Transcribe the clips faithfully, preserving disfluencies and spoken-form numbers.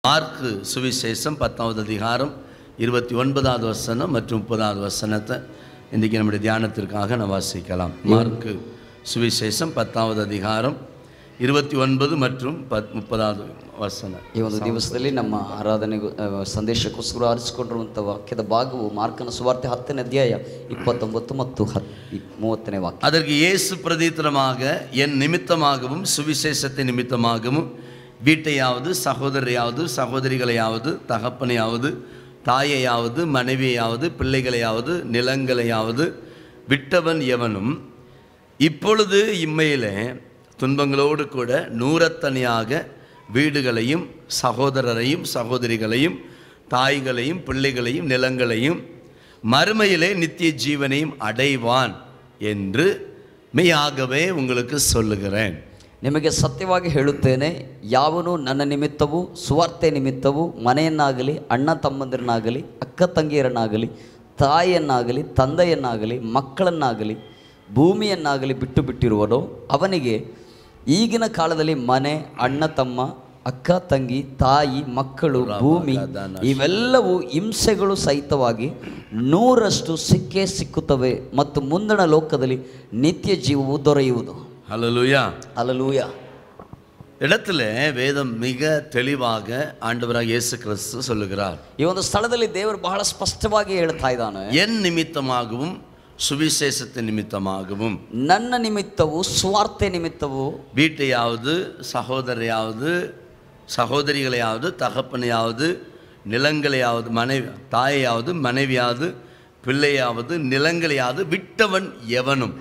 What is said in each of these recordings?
Mark சுவிசேஷம் பத்தாவது அதிகாரம் இருபத்தி ஒன்பதாவது வசனம் மற்றும் முப்பதாவது வசனத்தை இன்றைக்கி நம்முடைய தியானத்திற்காக நான் வாசிக்கலாம். மார்க்கு சுவிசேஷம் பத்தாவது அதிகாரம் இருபத்தி ஒன்பது மற்றும் ಪತ್ ಮುಪ್ಪதாவது ವಚನ. ಈ ಒಂದು ದಿವಸದಲ್ಲಿ ನಮ್ಮ ಆರಾಧನೆ ಸಂದೇಶಕ್ಕೋಸ್ಕರ ಆರಿಸಿಕೊಂಡಿರುವಂಥ ವಾಕ್ಯದ ಭಾಗವು ಮಾರ್ಕನ ಸುವಾರ್ತೆ ಹತ್ತನೇ ಅಧ್ಯಾಯ ಇಪ್ಪತ್ತೊಂಬತ್ತು ಮತ್ತು ಮೂವತ್ತನೇ ವಾಕ್ಯ. அதற்கு இயேசு பிரதித்திரமாக என் நிமித்தமாகவும் சுவிசேஷத்தை நிமித்தமாகவும் வீட்டையாவது சகோதரையாவது சகோதரிகளையாவது தகப்பனையாவது தாயையாவது மனைவியாவது பிள்ளைகளையாவது நிலங்களையாவது விட்டவன் எவனும் இப்பொழுது இம்மையிலே துன்பங்களோடு கூட நூறத்தனையாக வீடுகளையும் சகோதரரையும் சகோதரிகளையும் தாய்களையும் பிள்ளைகளையும் நிலங்களையும் மறுமையிலே நித்திய ஜீவனையும் அடைவான் என்று மெய்யாகவே உங்களுக்கு சொல்லுகிறேன். ನಿಮಗೆ ಸತ್ಯವಾಗಿ ಹೇಳುತ್ತೇನೆ, ಯಾವನು ನನ್ನ ನಿಮಿತ್ತವೂ ಸುವಾರ್ತೆ ನಿಮಿತ್ತವೂ ಮನೆಯನ್ನಾಗಲಿ ಅಣ್ಣ ತಮ್ಮಂದಿರನ್ನಾಗಲಿ ಅಕ್ಕ ತಂಗಿಯರನ್ನಾಗಲಿ ತಾಯಿಯನ್ನಾಗಲಿ ತಂದೆಯನ್ನಾಗಲಿ ಮಕ್ಕಳನ್ನಾಗಲಿ ಭೂಮಿಯನ್ನಾಗಲಿ ಬಿಟ್ಟು ಬಿಟ್ಟಿರುವನೋ ಅವನಿಗೆ ಈಗಿನ ಕಾಲದಲ್ಲಿ ಮನೆ, ಅಣ್ಣ ತಮ್ಮ, ಅಕ್ಕ ತಂಗಿ, ತಾಯಿ, ಮಕ್ಕಳು, ಭೂಮಿ ಇವೆಲ್ಲವೂ ಹಿಂಸೆಗಳು ಸಹಿತವಾಗಿ ನೂರಷ್ಟು ಸಿಕ್ಕೇ ಸಿಕ್ಕುತ್ತವೆ ಮತ್ತು ಮುಂದಿನ ಲೋಕದಲ್ಲಿ ನಿತ್ಯ ಜೀವವು ದೊರೆಯುವುದು. ஹல்லேலூயா ஹல்லேலூயா. இடத்துல வேதம் மிக தெளிவாக ஆண்டவராக இயேசு கிறிஸ்து சொல்லுகிறார். ಈ ಒಂದು ಸ್ಥಳದಲ್ಲಿ ದೇವರು ಬಹಳ ಸ್ಪಷ್ಟವಾಗಿ ಹೇಳ್ತಾ ಇದ್ದಾನೆ, என் நிமித்தமாகவும் சுவிசேஷத்தின் நிமித்தமாகவும் ನನ್ನ ನಿಮಿತ್ತವೂ ಸುವಾರ್ತೆ ನಿಮಿತ್ತವೂ வீட்டையாவது சகோதரையாவது சகோதரிகளையாவது தகப்பனையாவது நிலங்களையாவது மனைவி தாயையாவது மனைவியாவது பிள்ளையாவது நிலங்களையாவது விட்டவன் எவனும்.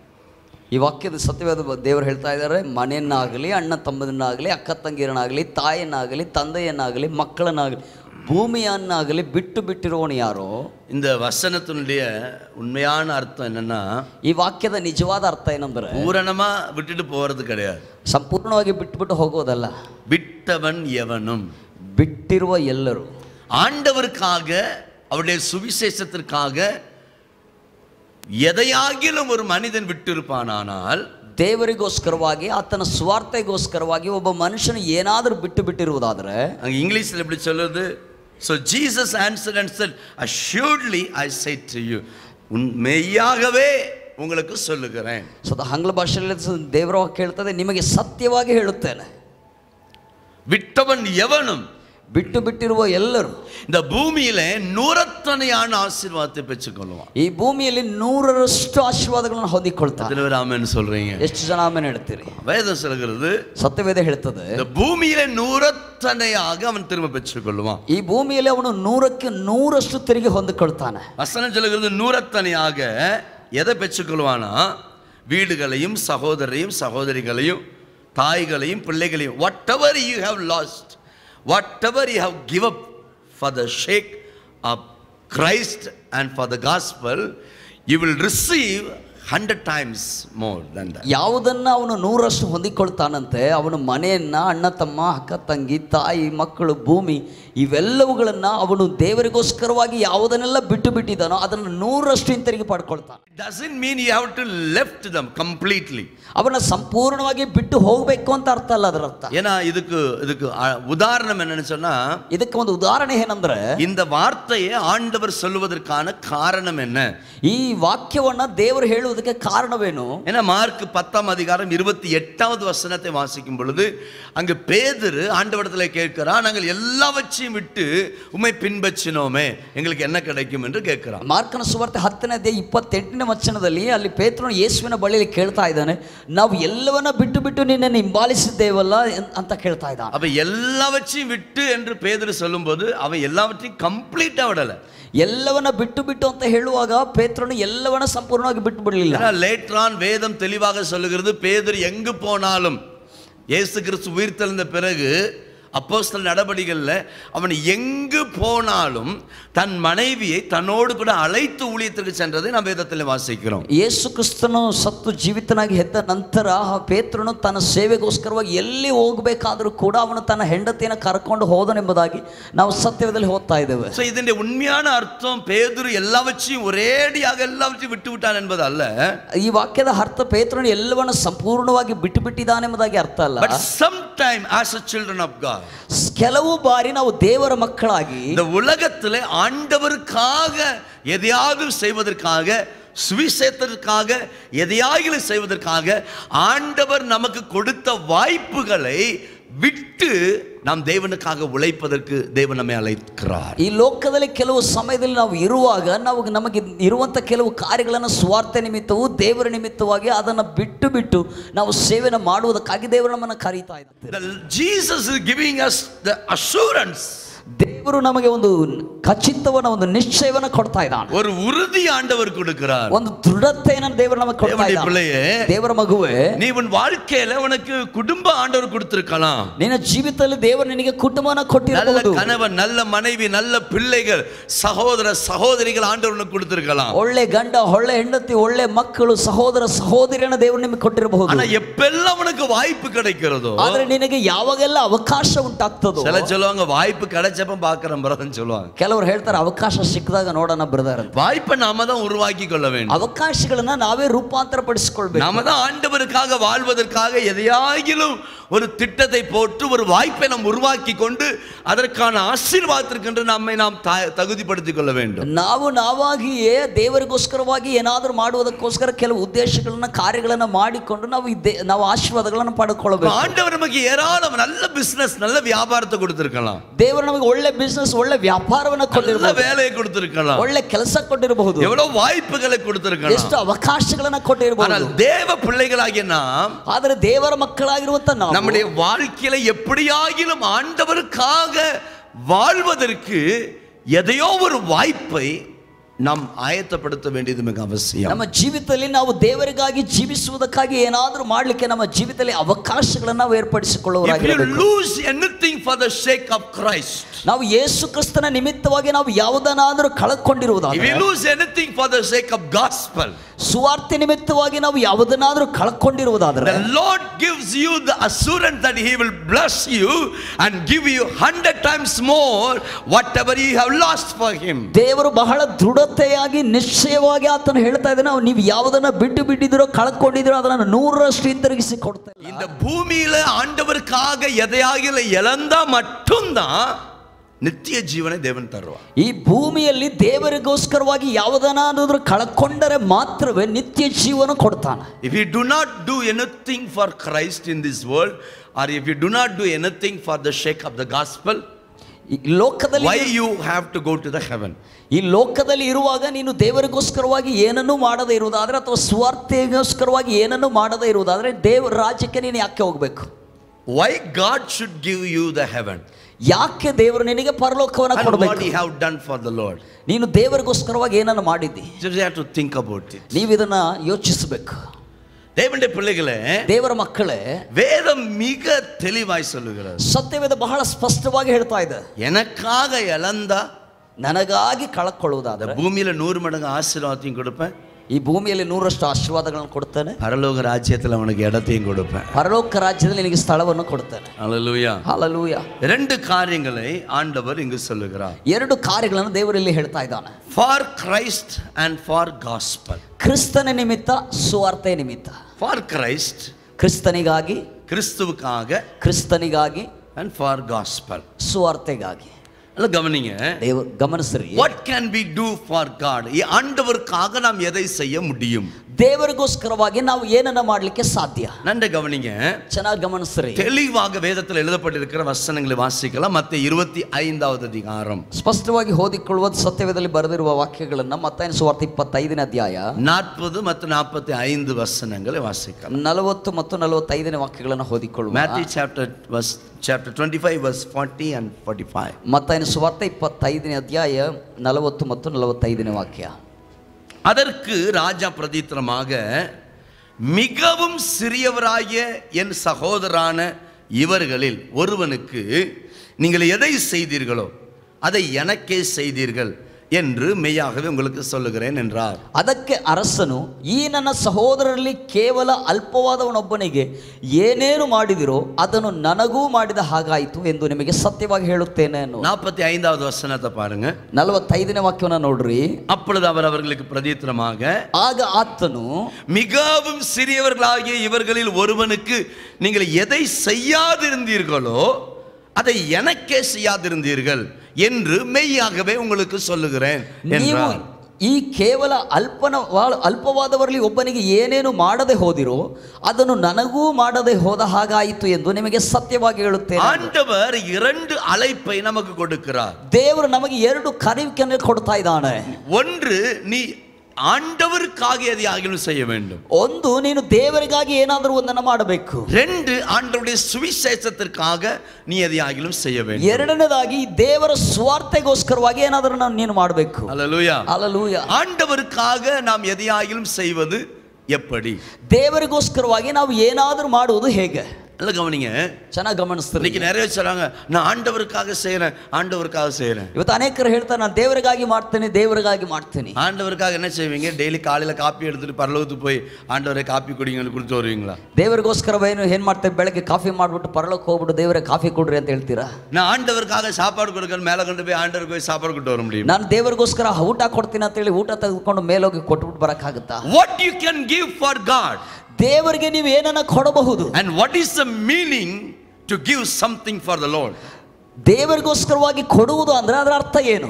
ಈ ವಾಕ್ಯದ ಸತ್ಯವಾದ ದೇವರು ಹೇಳ್ತಾ ಇದ್ದಾರೆ, ಮನೆಯನ್ನಾಗಲಿ ಅಣ್ಣ ತಮ್ಮದನ್ನಾಗಲಿ ಅಕ್ಕ ತಂಗಿಯರನ್ನಾಗಲಿ ತಾಯಿಯನ್ನಾಗಲಿ ತಂದೆಯನ್ನಾಗಲಿ ಮಕ್ಕಳನ್ನಾಗಲಿ பூமியன்னாகಲಿ ಬಿಟ್ಟು ಬಿಟ್ಟಿರೋನು ಯಾರೋ. இந்த வசனத்தினுடைய உண்மையான அர்த்தம் என்னன்னா, ಈ ವಾಕ್ಯದ ನಿಜವಾದ ಅರ್ಥ ಏನಂದ್ರೆ பூரணமா விட்டுட்டு போறது கிடையாது, ಸಂಪೂರ್ಣವಾಗಿ ಬಿಟ್ಟು ಬಿಟ್ಟು ಹೋಗೋದಲ್ಲ. விட்டவன் எவனும், ಬಿಟ್ಟಿರುವ ಎಲ್ಲರೂ. ஆண்டவருக்காக அவருடைய சுவிசேஷத்திற்காக எதையாகிலும் ஒரு மனிதன் விட்டிருப்பானால், ದೇವರಿಗೋಸ್ಕರವಾಗಿ ಆತನ ಸ್ವಾರ್ಥೆಗೋಸ್ಕರವಾಗಿ ಒಬ್ಬ ಮನುಷ್ಯನು ಏನಾದರೂ ಬಿಟ್ಟು ಬಿಟ್ಟಿರುವುದಾದರೆ, இங்கிலீஷில் எப்படி சொல்லுது? So Jesus answered and said, assuredly I say to you, மெய்யாகவே உங்களுக்கு சொல்லுகிறேன். ಸೊ ಆಂಗ್ಲ ಭಾಷೆಯಲ್ಲಿ ದೇವರ ವಾಕ್ಯ ಹೇಳ್ತದೆ, ನಿಮಗೆ ಸತ್ಯವಾಗಿ ಹೇಳುತ್ತೇನೆ, விட்டவன் எவனும், ಬಿಟ್ಟು ಬಿಟ್ಟಿರುವ ಎಲ್ಲರೂ இந்த பூமியில நூறத்தனையான ஆசீர்வாதத்தை பெற்றுக்கொள்வான். ಈ ಭೂಮಿಯಲ್ಲಿ ನೂರರಷ್ಟು ಆಶೀರ್ವಾದಗಳನ್ನು ಹೊಂದಿಕೊಳ್ತಾನೆ. எத்தனை பேர் ஆமென் சொல்றீங்க? ಎಷ್ಟು ಜನ ಆಮೆನ್ ಹೇಳ್ತೀರಿ? வேதம் சொல்கிறது, ಸತ್ಯವೇದ ಹೇಳ್ತದೆ, இந்த பூமியில நூறத்தனையாக அவன் திரும்ப பெற்றுக்கொள்வான். ಈ ಭೂಮಿಯಲ್ಲಿ ಅವನು ನೂರಕ್ಕೆ ನೂರಷ್ಟು ತಿರುಗಿ ಹೊಂದಿಕೊಳ್ತಾನೆ. வசனம் சொல்கிறது, நூறத்தனையாக எதை பெற்றுக்கொள்வானா? வீடுகளையும் சகோதரையும் சகோதரிகளையும் தாய்களையும் பிள்ளைகளையும், whatever you have lost, whatever you have give up for the sake of Christ and for the gospel, you will receive hundred times more than that. ಯಾವುದನ್ನ ಅವನು ನೂರಷ್ಟು ಹೊಂದಿಕೊಳ್ತಾನಂತೆ, ಅವನು ಮನೆಯನ್ನ, ಅಣ್ಣ ತಮ್ಮ, ಅಕ್ಕ ತಂಗಿ, ತಾಯಿ, ಮಕ್ಕಳು, ಭೂಮಿ ಇವೆಲ್ಲವುಗಳನ್ನ ಅವನು ದೇವರಿಗೋಸ್ಕರವಾಗಿ ಯಾವುದನ್ನೆಲ್ಲ ಬಿಟ್ಟು ಬಿಟ್ಟಿದ್ದಾನೋ ಅದನ್ನು ನೂರಷ್ಟು ಹಿಂತಿರುಗಿ ಪಡ್ಕೊಳ್ತಾನೆ. It doesn't mean you have to left them completely. ಅವನ ಸಂಪೂರ್ಣವಾಗಿ ಬಿಟ್ಟು ಹೋಗಬೇಕು ಅಂತ ಅರ್ಥ ಅಲ್ಲ ಅದರ ಅರ್ಥ. ஏன்னா இதுக்கு இதுக்கு உதாரணம் என்னன்னு சொன்னா, ಇದಕ್ಕೆ ಒಂದು ಉದಾಹರಣೆ ಏನಂದ್ರೆ, இந்த வார்த்தையை ஆண்டவர் சொல்லுவதற்கான காரணம் என்ன? ಈ ವಾಕ್ಯವನ್ನ ದೇವರು ಹೇಳುವುದಕ್ಕೆ ಕಾರಣವೇನು? ஏன்னா மார்க் பத்தாம் அதிகாரம் இருபத்தி எட்டாவது வசனத்தை வாசிக்கும் பொழுது அங்கு பேதுரு ஆண்டவரிடத்தில் கேட்கிறான், நாங்கள் எல்லாவற்றையும் விட்டு உம்மை பின்பற்றினோமே, எங்களுக்கு என்ன கிடைக்கும் என்று கேட்கிறான். ಮಾರ್ಕನ ಸುವಾರ್ತೆ ಹತ್ತನೇ ಅಧ್ಯಾಯ ಇಪ್ಪತ್ತೆಂಟನೇ ವಚನದಲ್ಲಿ ಅಲ್ಲಿ ಪೇತ್ರನು ಯೇಸುವಿನ ಬಳಿಯಲ್ಲಿ ಕೇಳ್ತಾ ಇದ್ದಾನೆ, ನಾವು ಎಲ್ಲವನ್ನ ಬಿಟ್ಟು ಬಿಟ್ಟು ನಿನ್ನನ್ನು ಹಿಂಬಾಲಿಸಿದ್ದೇವಲ್ಲ ಅಂತ ಕೇಳ್ತಾ ಇದ್ದಾನೆ. அப்ப எல்லாவற்றையும் விட்டு என்று பேதுரு சொல்லும்போது அவன் எல்லாவற்றையும் கம்ப்ளீட்டா விடல. ಎಲ್ಲವನ್ನ ಬಿಟ್ಟು ಬಿಟ್ಟು ಅಂತ ಹೇಳುವಾಗ ಪೇತ್ರನು ಎಲ್ಲವನ್ನ ಸಂಪೂರ್ಣವಾಗಿ ಬಿಟ್ಟು ಬಿಡಲಿಲ್ಲ. லேட்டர் ஆன் வேதம் தெளிவாக சொல்லுகிறது, பேதுரு எங்கு போனாலும் இயேசு கிறிஸ்து உயிர்த்தெழுந்த பிறகு அப்போஸ்தலர் நடபடிகளில் அவன் எங்கு போனாலும் தன் மனைவியை தன்னோடு கூட அழைத்து ஊழியத்திற்கு சென்றதை நாம் வேதத்தில் வாசிக்கிறோம். ಯೇಸು ಕ್ರಿಸ್ತನು ಸತ್ತು ಜೀವಿತನಾಗಿ ಎದ್ದ ನಂತರ ಪೇತ್ರನು ತನ್ನ ಸೇವೆಗೋಸ್ಕರವಾಗಿ ಎಲ್ಲಿ ಹೋಗಬೇಕಾದರೂ ಕೂಡ ಅವನು ತನ್ನ ಹೆಂಡತಿಯನ್ನು ಕರ್ಕೊಂಡು ಹೋದನೆಂಬುದಾಗಿ ನಾವು ಸತ್ಯವೇದದಲ್ಲಿ ಓದ್ತಾ ಇದ್ದೇವೆ. ಸೊ ಇದರ ಉண்மையான அர்த்தம் பேதுரு எல்லாவற்றையும் ஒரேடியாக எல்லாவற்றையும் விட்டு விட்டான் என்பது அல்ல. ಈ ವಾಕ್ಯದ ಅರ್ಥ ಪೇತ್ರನು ಎಲ್ಲವನ್ನೂ ಸಂಪೂರ್ಣವಾಗಿ ಬಿಟ್ಟು ಬಿಟ್ಟಿದ್ದಾನೆ ಎಂಬುದಾಗಿ ಅರ್ಥ ಅಲ್ಲ. But sometime as a children of God, ಕೆಲವು ಬಾರಿ ನಾವು ದೇವರ ಮಕ್ಕಳಾಗಿ இந்த உலகத்திலே ஆண்டவருக்காக எதையாவது செய்வதற்காக, சுவிசேஷத்திற்காக எதையாகிலும் செய்வதற்காக ஆண்டவர் நமக்கு கொடுத்த வாய்ப்புகளை விட்டு நாம் தேவனுக்காக உழைப்பதற்கு தேவன் நம்மை அழைக்கிறார். ಈ ಲೋಕದಲ್ಲಿ ಕೆಲವು ಸಮಯದಲ್ಲಿ ನಾವು ಇರುವಾಗ ನಾವು ನಮಗೆ ಇರುವಂತ ಕೆಲವು ಕಾರ್ಯಗಳನ್ನು ಸ್ವಾರ್ಥ ನಿಮಿತ್ತವೂ ದೇವರ ನಿಮಿತ್ತವಾಗಿ ಅದನ್ನು ಬಿಟ್ಟು ಬಿಟ್ಟು ನಾವು ಸೇವೆನ ಮಾಡುವುದಕ್ಕಾಗಿ ದೇವರು ನಮ್ಮನ್ನು ಕರೀತಾ ಇದ್ದಾರೆ. Jesus is giving us the assurance. ದೇವರು ನಮಗೆ ಒಂದು ಖಚಿತವನ್ನ ಒಂದು ನಿಶ್ಚಯವನ್ನ ಕೊಡ್ತಾ ಇದ್ದಾನೆ. ஒரு உறுதி ஆண்டவர் கொடுக்கிறார். ಒಂದು ದೃಢತೆಯನ್ನು ದೇವರು ನಮಗೆ ಕೊಡ್ತಾ ಇದ್ದಾನೆ. ದೇವರ ಮಗುವೇ, நீ உன் வாழ்க்கையில உனக்கு குடும்ப ஆண்டவர் கொடுத்திருக்கலாம். ನಿನ್ನ ಜೀವಿತದಲ್ಲಿ ದೇವರು ನಿನಗೆ ಕುಟುಂಬನ ಕೊಟ್ಟಿರಬಹುದು. நல்ல கணவன், நல்ல மனைவி, நல்ல பிள்ளைகள், சகோதர சகோதரிகள் ஆண்டவர் உனக்கு கொடுத்திருக்கலாம். ಒಳ್ಳೆ ಗಂಡ, ಒಳ್ಳೆ ಹೆಂಡತಿ, ಒಳ್ಳೆ ಮಕ್ಕಳು, ಸಹೋದರ ಸಹೋದರಿಯನ್ನ ದೇವರು ನಿಮಗೆ ಕೊಟ್ಟಿರಬಹುದು. ஆனா எப்பெல்லாம் உனக்கு வாய்ப்பு கிடைக்கிறதோ, ಆದ್ರೆ ನಿನಗೆ ಯಾವಾಗೆಲ್ಲ ಅವಕಾಶ ಉಂಟಾಗ್ತದೋ, சில சொல்லுவாங்க வாய்ப்பு கிடைச்சப்ப பார்க்கறேன் பிரதர்னு சொல்லுவாங்க. ಕೆಲವರು ಹೇಳ್ತಾರೆ ಅವಕಾಶ ಸಿಕ್ಕಿದಾಗ ನೋಡೋಣ ಬ್ರದರ್ ಅಂತ. வாய்ப்பை நாம தான் உருவாக்கி கொள்ள வேண்டும். ಅವಕಾಶಗಳನ್ನ ನಾವೇ ರೂಪಾಂತರ ಪಡಿಸಿಕೊಳ್ಳಬೇಕು. நாம தான் ஆண்டவருக்காக வாழ்வதற்காக எதையாகிலும் ஒரு திட்டத்தை போட்டு ஒரு வாய்ப்பை நாம் உருவாக்கி கொண்டு அதற்கான ஆசீர்வாதத்திற்கென்று நம்மை நாம் தகுதிப்படுத்திக் கொள்ள வேண்டும். ನಾವು ನಾವಾಗಿಯೇ ದೇವರಿಗೋಸ್ಕರವಾಗಿ ಏನಾದರೂ ಮಾಡುವುದಕ್ಕೋಸ್ಕರ ಕೆಲವು ಉದ್ದೇಶಗಳನ್ನ ಕಾರ್ಯಗಳನ್ನ ಮಾಡಿಕೊಂಡು ನಾವು ನಾವು ಆಶೀರ್ವಾದಗಳನ್ನು ಪಡೆದುಕೊಳ್ಳಬೇಕು. ஆண்டவர் நமக்கு ஏராளம் நல்ல பிசினஸ், நல்ல வியாபாரத்தை கொடுத்திருக்கலாம். ದೇವರು ನಮಗೆ ಒಳ್ಳೆ ಬಿಸಿನೆಸ್, ಒಳ್ಳೆ ವ್ಯಾಪಾರವನ್ನು ಕೊಟ್ಟಿರಬಹುದು, வேலையை கொடுத்திருக்கலாம், ಒಳ್ಳೆ ಕೆಲಸ ಕೊಟ್ಟಿರಬಹುದು, எவ்வளவு வாய்ப்புகளை கொடுத்திருக்கலாம், ಎಷ್ಟು ಅವಕಾಶಗಳನ್ನ ಕೊಟ್ಟಿರಬಹುದು. ஆனால் தேவ பிள்ளைகளாகிய நாம், ಆದರೆ ದೇವರ ಮಕ್ಕಳಾಗಿರುವಂತ ನಾವು நம்முடைய வாழ்க்கையில எப்படியாகிலும் ஆண்டவருக்காக வாழ்வதற்கு எதையோ ஒரு வாய்ப்பை நாம் ஆயத்தப்படுத்த வேண்டியது மிக அவசியம். ನಮ್ಮ ಜೀವಿತದಲ್ಲಿ ನಾವು ದೇವರಿಗಾಗಿ ಜೀವಿಸುವುದಕ್ಕಾಗಿ ಏನಾದರೂ ಮಾಡಲಿಕ್ಕೆ ನಮ್ಮ ಜೀವಿತದಲ್ಲಿ ಅವಕಾಶಗಳನ್ನು ನಾವು ಏರ್ಪಡಿಸಿಕೊಳ್ಳುವವರಾಗಿರಬೇಕು. If you lose anything for the sake of Christ, ನಾವು ಯೇಸು ಕ್ರಿಸ್ತನ ನಿಮಿತ್ತವಾಗಿ ನಾವು ಯಾವುದನ್ನಾದರೂ ಕಳೆದುಕೊಂಡಿರುವುದಾದರೆ, if you lose anything for the sake of gospel, ಸುವಾರ್ತೆ ನಿಮಿತ್ತವಾಗಿ ನಾವು ಯಾವುದನ್ನಾದರೂ ಕಳೆದುಕೊಂಡಿರುವುದಾದರೆ, the Lord gives you the assurance that he will bless you and give you hundred times more whatever you have lost for him. ದೇವರು ಬಹಳ ದೃಢತೆಯಾಗಿ ನಿಶ್ಚಯವಾಗಿ ಆತನು ಹೇಳ್ತಾ ಇದ್ದಾನೆ, ನೀವು ಯಾವುದನ್ನ ಬಿಟ್ಟು ಬಿಟ್ಟಿದಿರೋ ಕಳೆದುಕೊಂಡಿದಿರೋ ಅದನ್ನು ನೂರರಷ್ಟು ಹಿಂತಿರುಗಿಸಿ ಕೊಡ್ತಾರೆ. இந்த பூமியில ஆண்டவருக்காக எதையாகிலும் இழந்தா மட்டும்தான் ನಿತ್ಯ ಜೀವನ ದೇವನ್ ತರುವಾರ್. ಈ ಭೂಮಿಯಲ್ಲಿ ದೇವರಿಗೋಸ್ಕರವಾಗಿ ಯಾವುದನ್ನಾದರೂ ಕಳೆದುಕೊಂಡರೆ ಮಾತ್ರವೇ ನಿತ್ಯ ಜೀವನ ಕೊಡ್ತಾನೆ. If you do not do anything for Christ in this world, or if you do not do anything for the sake of the gospel, ಲೋಕದಲ್ಲಿ why you have to go to the heaven? ಈ ಲೋಕದಲ್ಲಿ ಇರುವಾಗ ನೀನು ದೇವರಿಗೋಸ್ಕರವಾಗಿ ಏನನ್ನೂ ಮಾಡದೇ ಇರುವುದಾದ್ರೆ ಅಥವಾ ಸ್ವಾರ್ಥಿಗೋಸ್ಕರವಾಗಿ ಏನನ್ನೂ ಮಾಡದೇ ಇರುವುದಾದ್ರೆ ದೇವರ ರಾಜ್ಯಕ್ಕೆ ನೀನು ಯಾಕೆ ಹೋಗಬೇಕು? Why God should give you the heaven? ಯಾಕೆ ದೇವರು ನಿನಗೆ ಪರಲೋಕವನ್ನು ಕೊಡಬೇಕು? What you have done for the Lord? ನೀನು ದೇವರಿಗೋಸ್ಕರವಾಗಿ ಏನನ್ನು ಮಾಡಿದ್ದಿ? You have to think about it. ನೀವು ಇದನ್ನ ಯೋಚಿಸಬೇಕು. தேவனுடைய பிள்ளைகளே, ದೇವರ ಮಕ್ಕಳೇ, வேதம் மிக தெளிவாய் சொல்லுகிறது. ಸತ್ಯವೇದ ಬಹಳ ಸ್ಪಷ್ಟವಾಗಿ ಹೇಳ್ತಾ ಇದೆ, எனக்காக இழந்த, ನನಗಾಗಿ ಕಳಕೊಳ್ಳುವುದಾದರೆ ಭೂಮಿயில ನೂರು ಮಡங்கு ஆசீர்வாதத்தையும் கொடுப்பேன், ಈ ಭೂಮಿಯಲ್ಲಿ ನೂರಷ್ಟು ಆಶೀರ್ವಾದಗಳನ್ನು ಕೊಡ್ತೇನೆ, பரலோக ராஜ்யத்தில் அவனுக்கு இடத்தையும் கொடுப்பேன், ಪರಲೋಕ ರಾಜ್ಯದಲ್ಲಿ ನಿನಗೆ ಸ್ಥಳವನ್ನು ಕೊಡ್ತೇನೆ. ஹல்லேலூயா, ஹல்லேலூயா. ரெண்டு காரியங்களை ஆண்டவர் இங்கு சொல்லுகிறார். ಎರಡು ಕಾರ್ಯಗಳನ್ನು ದೇವರು ಇಲ್ಲಿ ಹೇಳ್ತಾ ಇದ್ದಾನೆ. For Christ and for gospel. ಕ್ರಿಸ್ತನ ನಿಮಿತ್ತ, ಸುವಾರ್ತೆ ನಿಮಿತ್ತ. ಫಾರ್ ಕ್ರೈಸ್ಟ್, ಕ್ರಿಸ್ತನಿಗಾಗಿ, கிறிஸ்துவுக்காக, ಕ್ರಿಸ್ತನಿಗಾಗಿ, and for gospel, ಸುವಾರ್ತೆಗಾಗಿ. ಅಲ್ಲ ಗಮನಿங்க, ದೇವರು ಗಮನಿಸ್ರಿ. what can we do for God? ಈ ஆண்டவருக்காக நாம் எதை செய்ய முடியும்? ದೇವರಿಗೋಸ್ಕರವಾಗಿ ನಾವು ಏನನ್ನ ಮಾಡಲಿಕ್ಕೆ ಸಾಧ್ಯ? நன்றை கவனிங்க, ಚೆನ್ನಾಗಿ ಗಮನಿಸ್ರಿ. தெளிவாக வேதத்தில் எழுதப்பட்டிருக்கிற வசனங்களை வாசிக்கலாம். மத்தேயு இருபத்தி ஐந்தாவது அதிகாரம், ಸ್ಪಷ್ಟವಾಗಿ ಓದಿಕೊಳ್ಳುವ ಸತ್ಯವೇದದಲ್ಲಿ ಬರೆದಿರುವ ವಾಕ್ಯಗಳನ್ನು ಮತ್ತಾಯನ ಸುವಾರ್ತೆ ಇಪ್ಪತ್ತೈದನೇ ಅಧ್ಯಾಯ நாற்பது ಮತ್ತು நாற்பத்தி ஐந்து வசனங்களை வாசிக்கலாம். ನಲವತ್ತು ಮತ್ತು ನಲವತ್ತೈದನೇ ವಾಕ್ಯಗಳನ್ನು ಓದಿಕೊಳ್ಳುವ. Matthew chapter verse chapter twenty-five verse forty and forty-five. ಮತ್ತಾಯನ ಸುವಾರ್ತೆ ಇಪ್ಪತ್ತೈದನೇ ಅಧ್ಯಾಯ ನಲವತ್ತು ಮತ್ತು ನಲವತ್ತೈದನೇ ವಾಕ್ಯ. அதற்கு ராஜா பிரதித்திரமாக, மிகவும் சிறியவராகிய என் சகோதரான இவர்களில் ஒருவனுக்கு நீங்கள் எதை செய்தீர்களோ அதை எனக்கே செய்தீர்கள் என்று மெய்யாகவே உங்களுக்கு சொல்லுகிறேன் என்றார். ಅದಕ್ಕೆ ಅರಸನು, ಈ ನನ್ನ ಸಹೋದರರಲ್ಲಿ ಕೇವಲ ಅಲ್ಪವಾದವನೊಬ್ಬನಿಗೆ ಏನೇನು ಮಾಡಿದಿರೋ ಅದನ್ನು ನನಗೂ ಮಾಡಿದ ಹಾಗಾಯಿತು ಎಂದು ನಿಮಗೆ ಸತ್ಯವಾಗಿ ಹೇಳುತ್ತೇನೆ ಅನ್ನೋ. நாற்பத்தி ஐந்தாவது வசனத்தை பாருங்க. ನಲವತ್ತೈದನೇ ವಾಕ್ಯವನ್ನ ನೋಡ್ರಿ. அப்பொழுது அவர் அவர்களுக்கு பிரதித்திரமாக, ಆಗ ಆತನು, மிகவும் சிறியவர்களாகிய இவர்களில் ஒருவனுக்கு நீங்கள் எதை செய்யாதிருந்தீர்களோ அதை எனக்கே செய்யாதிருந்தீர்கள் என்று மெய்யாகவே உங்களுக்கு சொல்லுகிறேன் என்றார். ಈ ಕೇವಲ ಅಲ್ಪನ ಅಲ್ಪವಾದವರಲ್ಲಿ ಒಬ್ಬನಿಗೆ ಏನೇನು ಮಾಡದೆ ಹೋದಿರೋ ಅದನ್ನು ನನಗೂ ಮಾಡದೆ ಹೋದ ಹಾಗಾಯಿತು ಎಂದು ನಿಮಗೆ ಸತ್ಯವಾಗಿ ಹೇಳುತ್ತೇನೆ. ஆண்டவர் இரண்டு அழைப்பை நமக்கு கொடுக்கிறார். ದೇವರು ನಮಗೆ ಎರಡು ಕರೆಯುವಿಕೆಯನ್ನು ಕೊಡ್ತಾ ಇದ್ದಾನೆ. ஒன்று, நீ ஆண்டவருக்காக எதையாகிலும் செய்ய வேண்டும். ಒಂದು, ನೀನು ದೇವರಿಗಾಗಿ ಏನಾದರೂ ಒಂದನ್ನು ಮಾಡಬೇಕು. ரெண்டு, ஆண்டவருடைய சுவிசேஷத்திற்காக நீ எதையாகிலும் செய்ய வேண்டும். ಎರಡನೇದಾಗಿ ದೇವರ ಸ್ವಾರ್ಥಗೋಸ್ಕರವಾಗಿ ಏನಾದರೂ ನೀನು ಮಾಡಬೇಕು. அல்லேலூயா, அல்லேலೂಯಾ. ஆண்டவருக்காக நாம் எதையாகிலும் செய்வது எப்படி? ದೇವರಿಗೋಸ್ಕರವಾಗಿ ನಾವು ಏನಾದರೂ ಮಾಡುವುದು ಹೇಗೆ? நல்லா கவனிங்க, ಚೆನ್ನಾಗಿ ಗಮನಿಸ್ತಾರೆ. இன்னைக்கு நிறைய சொல்றாங்க, நான் ஆண்டவருக்காக செய்யறேன், ஆண்டவருக்காக செய்யறேன். ಇವತ್ತು ಅನೇಕರು ಹೇಳ್ತಾರೆ, ನಾನು ದೇವರಿಗಾಗಿ ಮಾಡ್ತೇನೆ, ದೇವರಿಗಾಗಿ ಮಾಡ್ತೇನೆ. ஆண்டவருக்காக என்ன செய்வீங்க? டெய்லி காலையில காப்பி எடுத்துட்டு பரலோகத்துக்கு போய் ஆண்டவரே காப்பி குடிங்கன்னு கொடுத்து வருவீங்களா? ದೇವರಿಗೋಸ್ಕರವೇನು ಏನ್ ಮಾಡ್ತೇವೆ? ಬೆಳಗ್ಗೆ ಕಾಫಿ ಮಾಡ್ಬಿಟ್ಟು ಪರಲೋಕ ಹೋಗ್ಬಿಟ್ಟು ದೇವರೇ ಕಾಫಿ ಕೊಡ್ರಿ ಅಂತ ಹೇಳ್ತೀರಾ? நான் ஆண்டவருக்காக சாப்பாடு கொடுக்கணும், மேலே கொண்டு போய் ஆண்டவருக்கு போய் சாப்பாடு ಕೊಟ್ಟು வர முடியும்? ನಾನು ದೇವರಿಗೋಸ್ಕರ ಊಟ ಕೊಡ್ತೀನಿ ಅಂತ ಹೇಳಿ ಊಟ ತೆಗೆದುಕೊಂಡು ಮೇಲೋಗಿ ಕೊಟ್ಬಿಟ್ಟು ಬರಕ್ಕಾಗುತ್ತಾ? What you can give for God, ದೇವರಿಗೆ ನೀವು ಏನನ್ನ ಕೊಡಬಹುದು. and what is the meaning to give something for the Lord? ದೇವರಿಗೋಸ್ಕರವಾಗಿ ಕೊಡುವುದು ಅಂದ್ರೆ ಅದರ ಅರ್ಥ ಏನು?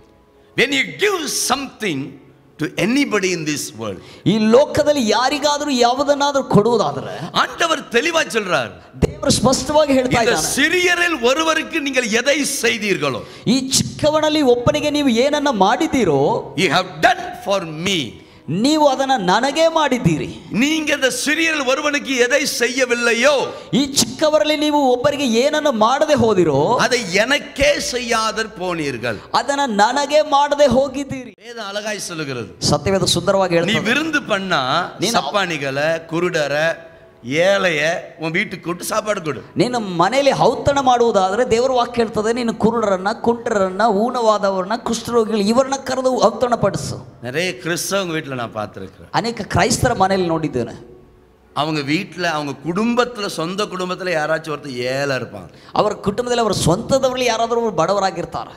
When you give something to anybody in this world, ಈ ಲೋಕದಲ್ಲಿ ಯಾರಿಗಾದರೂ ಯಾವುದನ್ನಾದರೂ ಕೊಡುವುದಾದ್ರೆ ஆண்டவர் தெளிவா சொல்றார், ದೇವರು ಸ್ಪಷ್ಟವಾಗಿ ಹೇಳ್ತಾ இந்த ಇದ್ದಾನೆ, சிறியரில் ஒருவருக்கு நீங்கள் எதை செய்தீர்களோ, ಈ ಚಿಕ್ಕವನಲ್ಲಿ ಒಬ್ಬನಿಗೆ ನೀವು ಏನನ್ನ ಮಾಡಿದ್ದೀರೋ, you have done for me, ನೀವು ಅದನ್ನ ನನಗೆ ಮಾಡಿದ್ದೀರಿ. நீங்க இந்த சிறியரில் ஒருவனுக்கு எதை செய்யவில்லையோ, ಈ ಚಿಕ್ಕವರಲ್ಲಿ ನೀವು ಒಬ್ಬರಿಗೆ ಏನನ್ನ ಮಾಡದೆ ಹೋದಿರೋ, அதை எனக்கே செய்யாதர் போனீர்கள், ಅದನ್ನ ನನಗೆ ಮಾಡದೆ ಹೋಗಿದ್ದೀರಿ. வேதம் அழகாய் சொல்லுகிறது. ಸತ್ಯವೇದ ಸುಂದರವಾಗಿ நீ ಹೇಳ್ತದೆ, விருந்து பண்ணா சப்பானிகளை, குருடரை, ஏழைய உன் வீட்டுக்கு கூட்டு சாப்பாடு கொடு. ನೀನು ಮನೆಯಲ್ಲಿ ಔತಣ ಮಾಡುವುದಾದ್ರೆ ದೇವರ ವಾಕ್ಯ ಹೇಳ್ತದೆ, ನೀನು ಕುರುಡರನ್ನ, ಕುಂಟರನ್ನ, ಊನವಾದವರನ್ನ, ಕುಷ್ಠರೋಗಿಗಳು ಇವರನ್ನ ಕರೆದು ಔತಣ ಪಡಿಸು. நிறைய கிறிஸ்தவங்க வீட்டில் நான் பார்த்துருக்கிறேன். ಅನೇಕ ಕ್ರೈಸ್ತರ ಮನೆಯಲ್ಲಿ ನೋಡಿದ್ದೇನೆ. அவங்க வீட்டில், அவங்க குடும்பத்தில், சொந்த குடும்பத்தில் யாராச்சும் ஒருத்தர் ஏழை இருப்பாங்க. ಅವರ ಕುಟುಂಬದಲ್ಲಿ ಅವರ ಸ್ವಂತದವರಲ್ಲಿ ಯಾರಾದರೂ ಒಬ್ಬರು ಬಡವರಾಗಿರ್ತಾರೆ.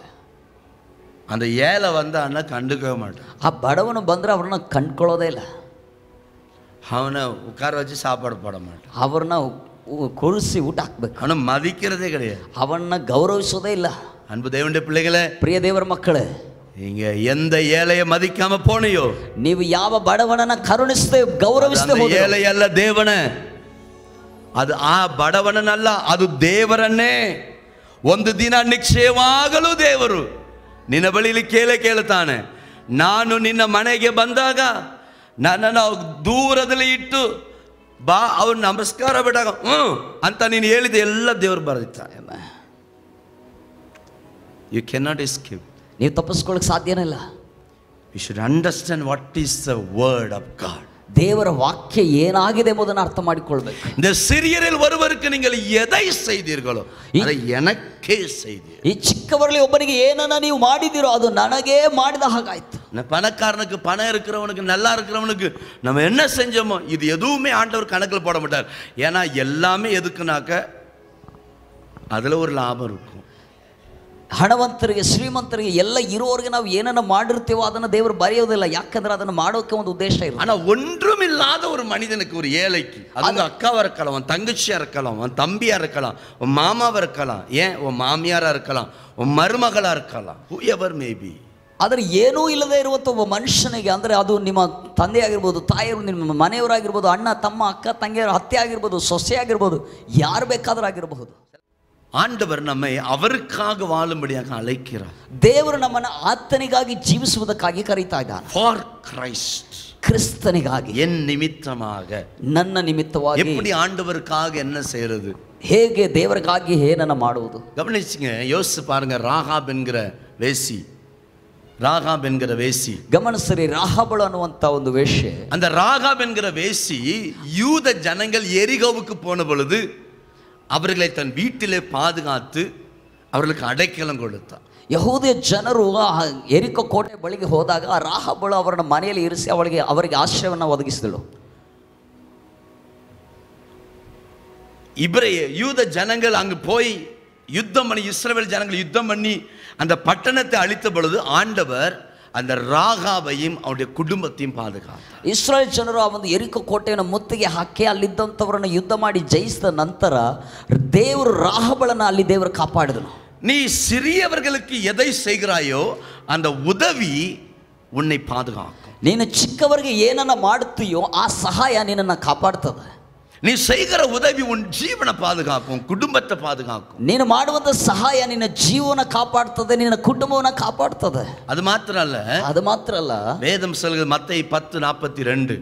அந்த ஏழை வந்து ಅಣ್ಣ ಕಂಡುಕவே மாட்டான். ಆ ಬಡವನು ಬಂದ್ರೆ ಅವ್ರನ್ನ ಕಂಡ್ಕೊಳ್ಳೋದೇ ಇಲ್ಲ. அவனை உட்கார வச்சு சாப்பாடு போட மாட்டான். ಅವ್ರನ್ನ ಕೊಳಿಸಿ ಊಟ ಹಾಕ್ಬೇಕು. அவனை மதிக்கிறதே கிடையாது. ಅವನ್ನ ಗೌರವಿಸೋದೇ ಇಲ್ಲ. அன்பு தேவனுடைய பிள்ளைகளே, ಪ್ರಿಯ ದೇವರ ಮಕ್ಕಳೇ, நீங்க எந்த ஏழைய மதிக்காம போனியோ, ನೀವು ಯಾವ ಬಡವನನ್ನ ಕರುಣಿಸದೆ ಗೌರವಿಸದೆ ಹೋದ ಏಳೆ ಅಲ್ಲ ದೇವನ, ಅದು ಆ ಬಡವನಲ್ಲ, ಅದು ದೇವರನ್ನೇ. ಒಂದು ದಿನ ನಿಶ್ಚಯವಾಗಲೂ ದೇವರು ನಿನ್ನ ಬಳಿಲಿ ಕೇಳೇ ಕೇಳುತ್ತಾನೆ. ನಾನು ನಿನ್ನ ಮನೆಗೆ ಬಂದಾಗ ನನ್ನನ್ನು ದೂರದಲ್ಲಿ ಇಟ್ಟು ಬಾ, ಅವ್ರು ನಮಸ್ಕಾರ ಬಿಟ್ಟಾಗ ಹ್ಞೂ ಅಂತ ನೀನು ಹೇಳಿದ ಎಲ್ಲ ದೇವರು ಬರೆದಿದ್ದಾನೆ. You cannot escape. ನೀವು ತಪ್ಪಿಸ್ಕೊಳ್ಳಕ್ಕೆ ಸಾಧ್ಯನೇ ಇಲ್ಲ. You should understand what is the word of God. ದೇವರ ವಾಕ್ಯ ಏನಾಗಿದೆ ಎಂಬುದನ್ನು ಅರ್ಥ ಮಾಡಿಕೊಳ್ಬೇಕು. இந்த சிறியரில் ஒருவருக்கு நீங்கள் எதை செய்தீர்களோ அதை எனக்கே செய்தீர்கள். ಈ ಚಿಕ್ಕವರಲ್ಲಿ ಒಬ್ಬನಿಗೆ ಏನನ್ನ ನೀವು ಮಾಡಿದಿರೋ ಅದು ನನಗೆ ಮಾಡಿದ ಹಾಗಾಯ್ತು. பணக்காரனுக்கு, பணம் இருக்கிறவனுக்கு, நல்லா இருக்கிறவனுக்கு நம்ம என்ன செஞ்சோமோ இது எதுவுமே ஆண்டவர் கணக்கில் போட மாட்டார். ஏன்னா எல்லாமே எதுக்குனாக்க அதில் ஒரு லாபம் இருக்கும். ಹಣವಂತರಿಗೆ, ಶ್ರೀಮಂತರಿಗೆ, ಎಲ್ಲ ಇರೋರಿಗೆ ನಾವು ಏನನ್ನ ಮಾಡಿರ್ತೀವೋ ಅದನ್ನು ದೇವರು ಬರೆಯೋದಿಲ್ಲ. ಯಾಕಂದ್ರೆ ಅದನ್ನು ಮಾಡೋಕೆ ಒಂದು ಉದ್ದೇಶ ಇಲ್ಲ. ஆனால் ஒன்றும் இல்லாத ஒரு மனிதனுக்கு, ஒரு ஏழைக்கு, அது உங்க அக்காவா இருக்கலாம், உன் தங்கச்சியா இருக்கலாம், உன் தம்பியா இருக்கலாம், உன் மாமாவா இருக்கலாம், ஏன் உன் மாமியாரா இருக்கலாம், உன் மருமகளா இருக்கலாம், whoever may be. ಆದರೆ ಏನೂ ಇಲ್ಲದೆ ಇರುವಂಥ ಒಬ್ಬ ಮನುಷ್ಯನಿಗೆ, ಅಂದರೆ ಅದು ನಿಮ್ಮ ತಂದೆ ಆಗಿರ್ಬೋದು, ತಾಯಿಯರು, ನಿಮ್ಮ ಮನೆಯವರಾಗಿರ್ಬೋದು, ಅಣ್ಣ ತಮ್ಮ, ಅಕ್ಕ ತಂಗಿಯರ, ಅತ್ತೆ ಆಗಿರ್ಬೋದು, ಸೊಸೆ ಆಗಿರ್ಬೋದು, ಯಾರು ಬೇಕಾದ್ರೂ ಆಗಿರಬಹುದು. ஆண்டவர் நம்மை அவருக்காக வாழும்படியாக அழைக்கிறார். ದೇವರು ನಮ್ಮನ್ನು ಆತನಿಗಾಗಿ ಜೀವಿಸುವುದಕ್ಕಾಗಿ ಕರೀತಾ ಇದ್ದಾನೆ. ಫಾರ್ ಕ್ರೈಸ್ಟ್, ಕ್ರಿಸ್ತನಿಗಾಗಿ, என் நிமித்தமாக, ನನ್ನ ನಿಮಿತ್ತವಾಗಿ. எப்படி ஆண்டவருக்காக என்ன செய்யறது? ಹೇಗೆ ದೇವರಿಗಾಗಿ ಏನನ್ನ ಮಾಡುವುದು? கவனிச்சுங்க, யோசிச்சு பாருங்க. ராகாப் என்கிற வேசி, ராகாப் என்கிற வேசி, ಗಮನಿಸಿರಿ, ರಾಹಾಬಳು ಅನ್ನುವಂತ ಒಂದು ವೇಶ್ಯೆ. அந்த ராகாப் என்கிற வேசி யூத ஜனங்கள் எரிகோவுக்கு போன பொழுது அவர்களை தன் வீட்டிலே பாதுகாத்து அவர்களுக்கு அடைக்கலம் கொடுத்தார். ಯಹೂದ ಜನರು ಎರಿಕೋ ಕೋಟೆ ಬಳಿಗೆ ಹೋದಾಗ ಆ ರಾಹಾಬಳು ಅವರನ್ನ ಮನೆಯಲ್ಲಿ ಇರಿಸಿ ಅವಳಿಗೆ ಅವರಿಗೆ ಆಶ್ರಯವನ್ನು ಒದಗಿಸಿದಳು. இப்ரேய யூத ஜனங்கள் அங்கு போய் யுத்தம் பண்ணி, இஸ்ரவேல் ஜனங்கள் யுத்தம் பண்ணி அந்த பட்டணத்தை அழித்த பொழுது ஆண்டவர் அந்த ராகாவையும் அவருடைய குடும்பத்தையும் பாதுகாத்தார். ಇಸ್ರಾಯೇಲ್ ಜನರು ಆ ಒಂದು ಎರಿಕೋ ಕೋಟೆಯನ್ನು ಮುತ್ತಿಗೆ ಹಾಕಿ ಅಲ್ಲಿದ್ದಂಥವರನ್ನು ಯುದ್ಧ ಮಾಡಿ ಜಯಿಸಿದ ನಂತರ ದೇವರು ರಾಹಬಳನ್ನು ಅಲ್ಲಿ ದೇವರು ಕಾಪಾಡಿದನು. நீ சிறியவர்களுக்கு எதை செய்கிறாயோ அந்த உதவி உன்னை பாதுகாக்கும். ನೀನು ಚಿಕ್ಕವರಿಗೆ ಏನನ್ನ ಮಾಡುತ್ತೀಯೋ ಆ ಸಹಾಯ ನಿನ್ನನ್ನು ಕಾಪಾಡ್ತದೆ. நீ செய்கிற உதவி உன் ஜீவனை பாதுகாக்கும், குடும்பத்தை பாதுகாக்கும். ನೀನು ಮಾಡುವಂತ ಸಹಾಯ ನಿನ್ನ ಜೀವನ ಕಾಪಾಡ್ತದೆ, ನಿನ್ನ ಕುಟುಂಬವನ್ನ ಕಾಪಾಡ್ತದೆ. அது மாத்திரம் அல்ல, ಅದು ಮಾತ್ರ ಅಲ್ಲ, வேதம் சொல்கிறது மத்தேயு பத்து நாற்பத்தி ரெண்டு,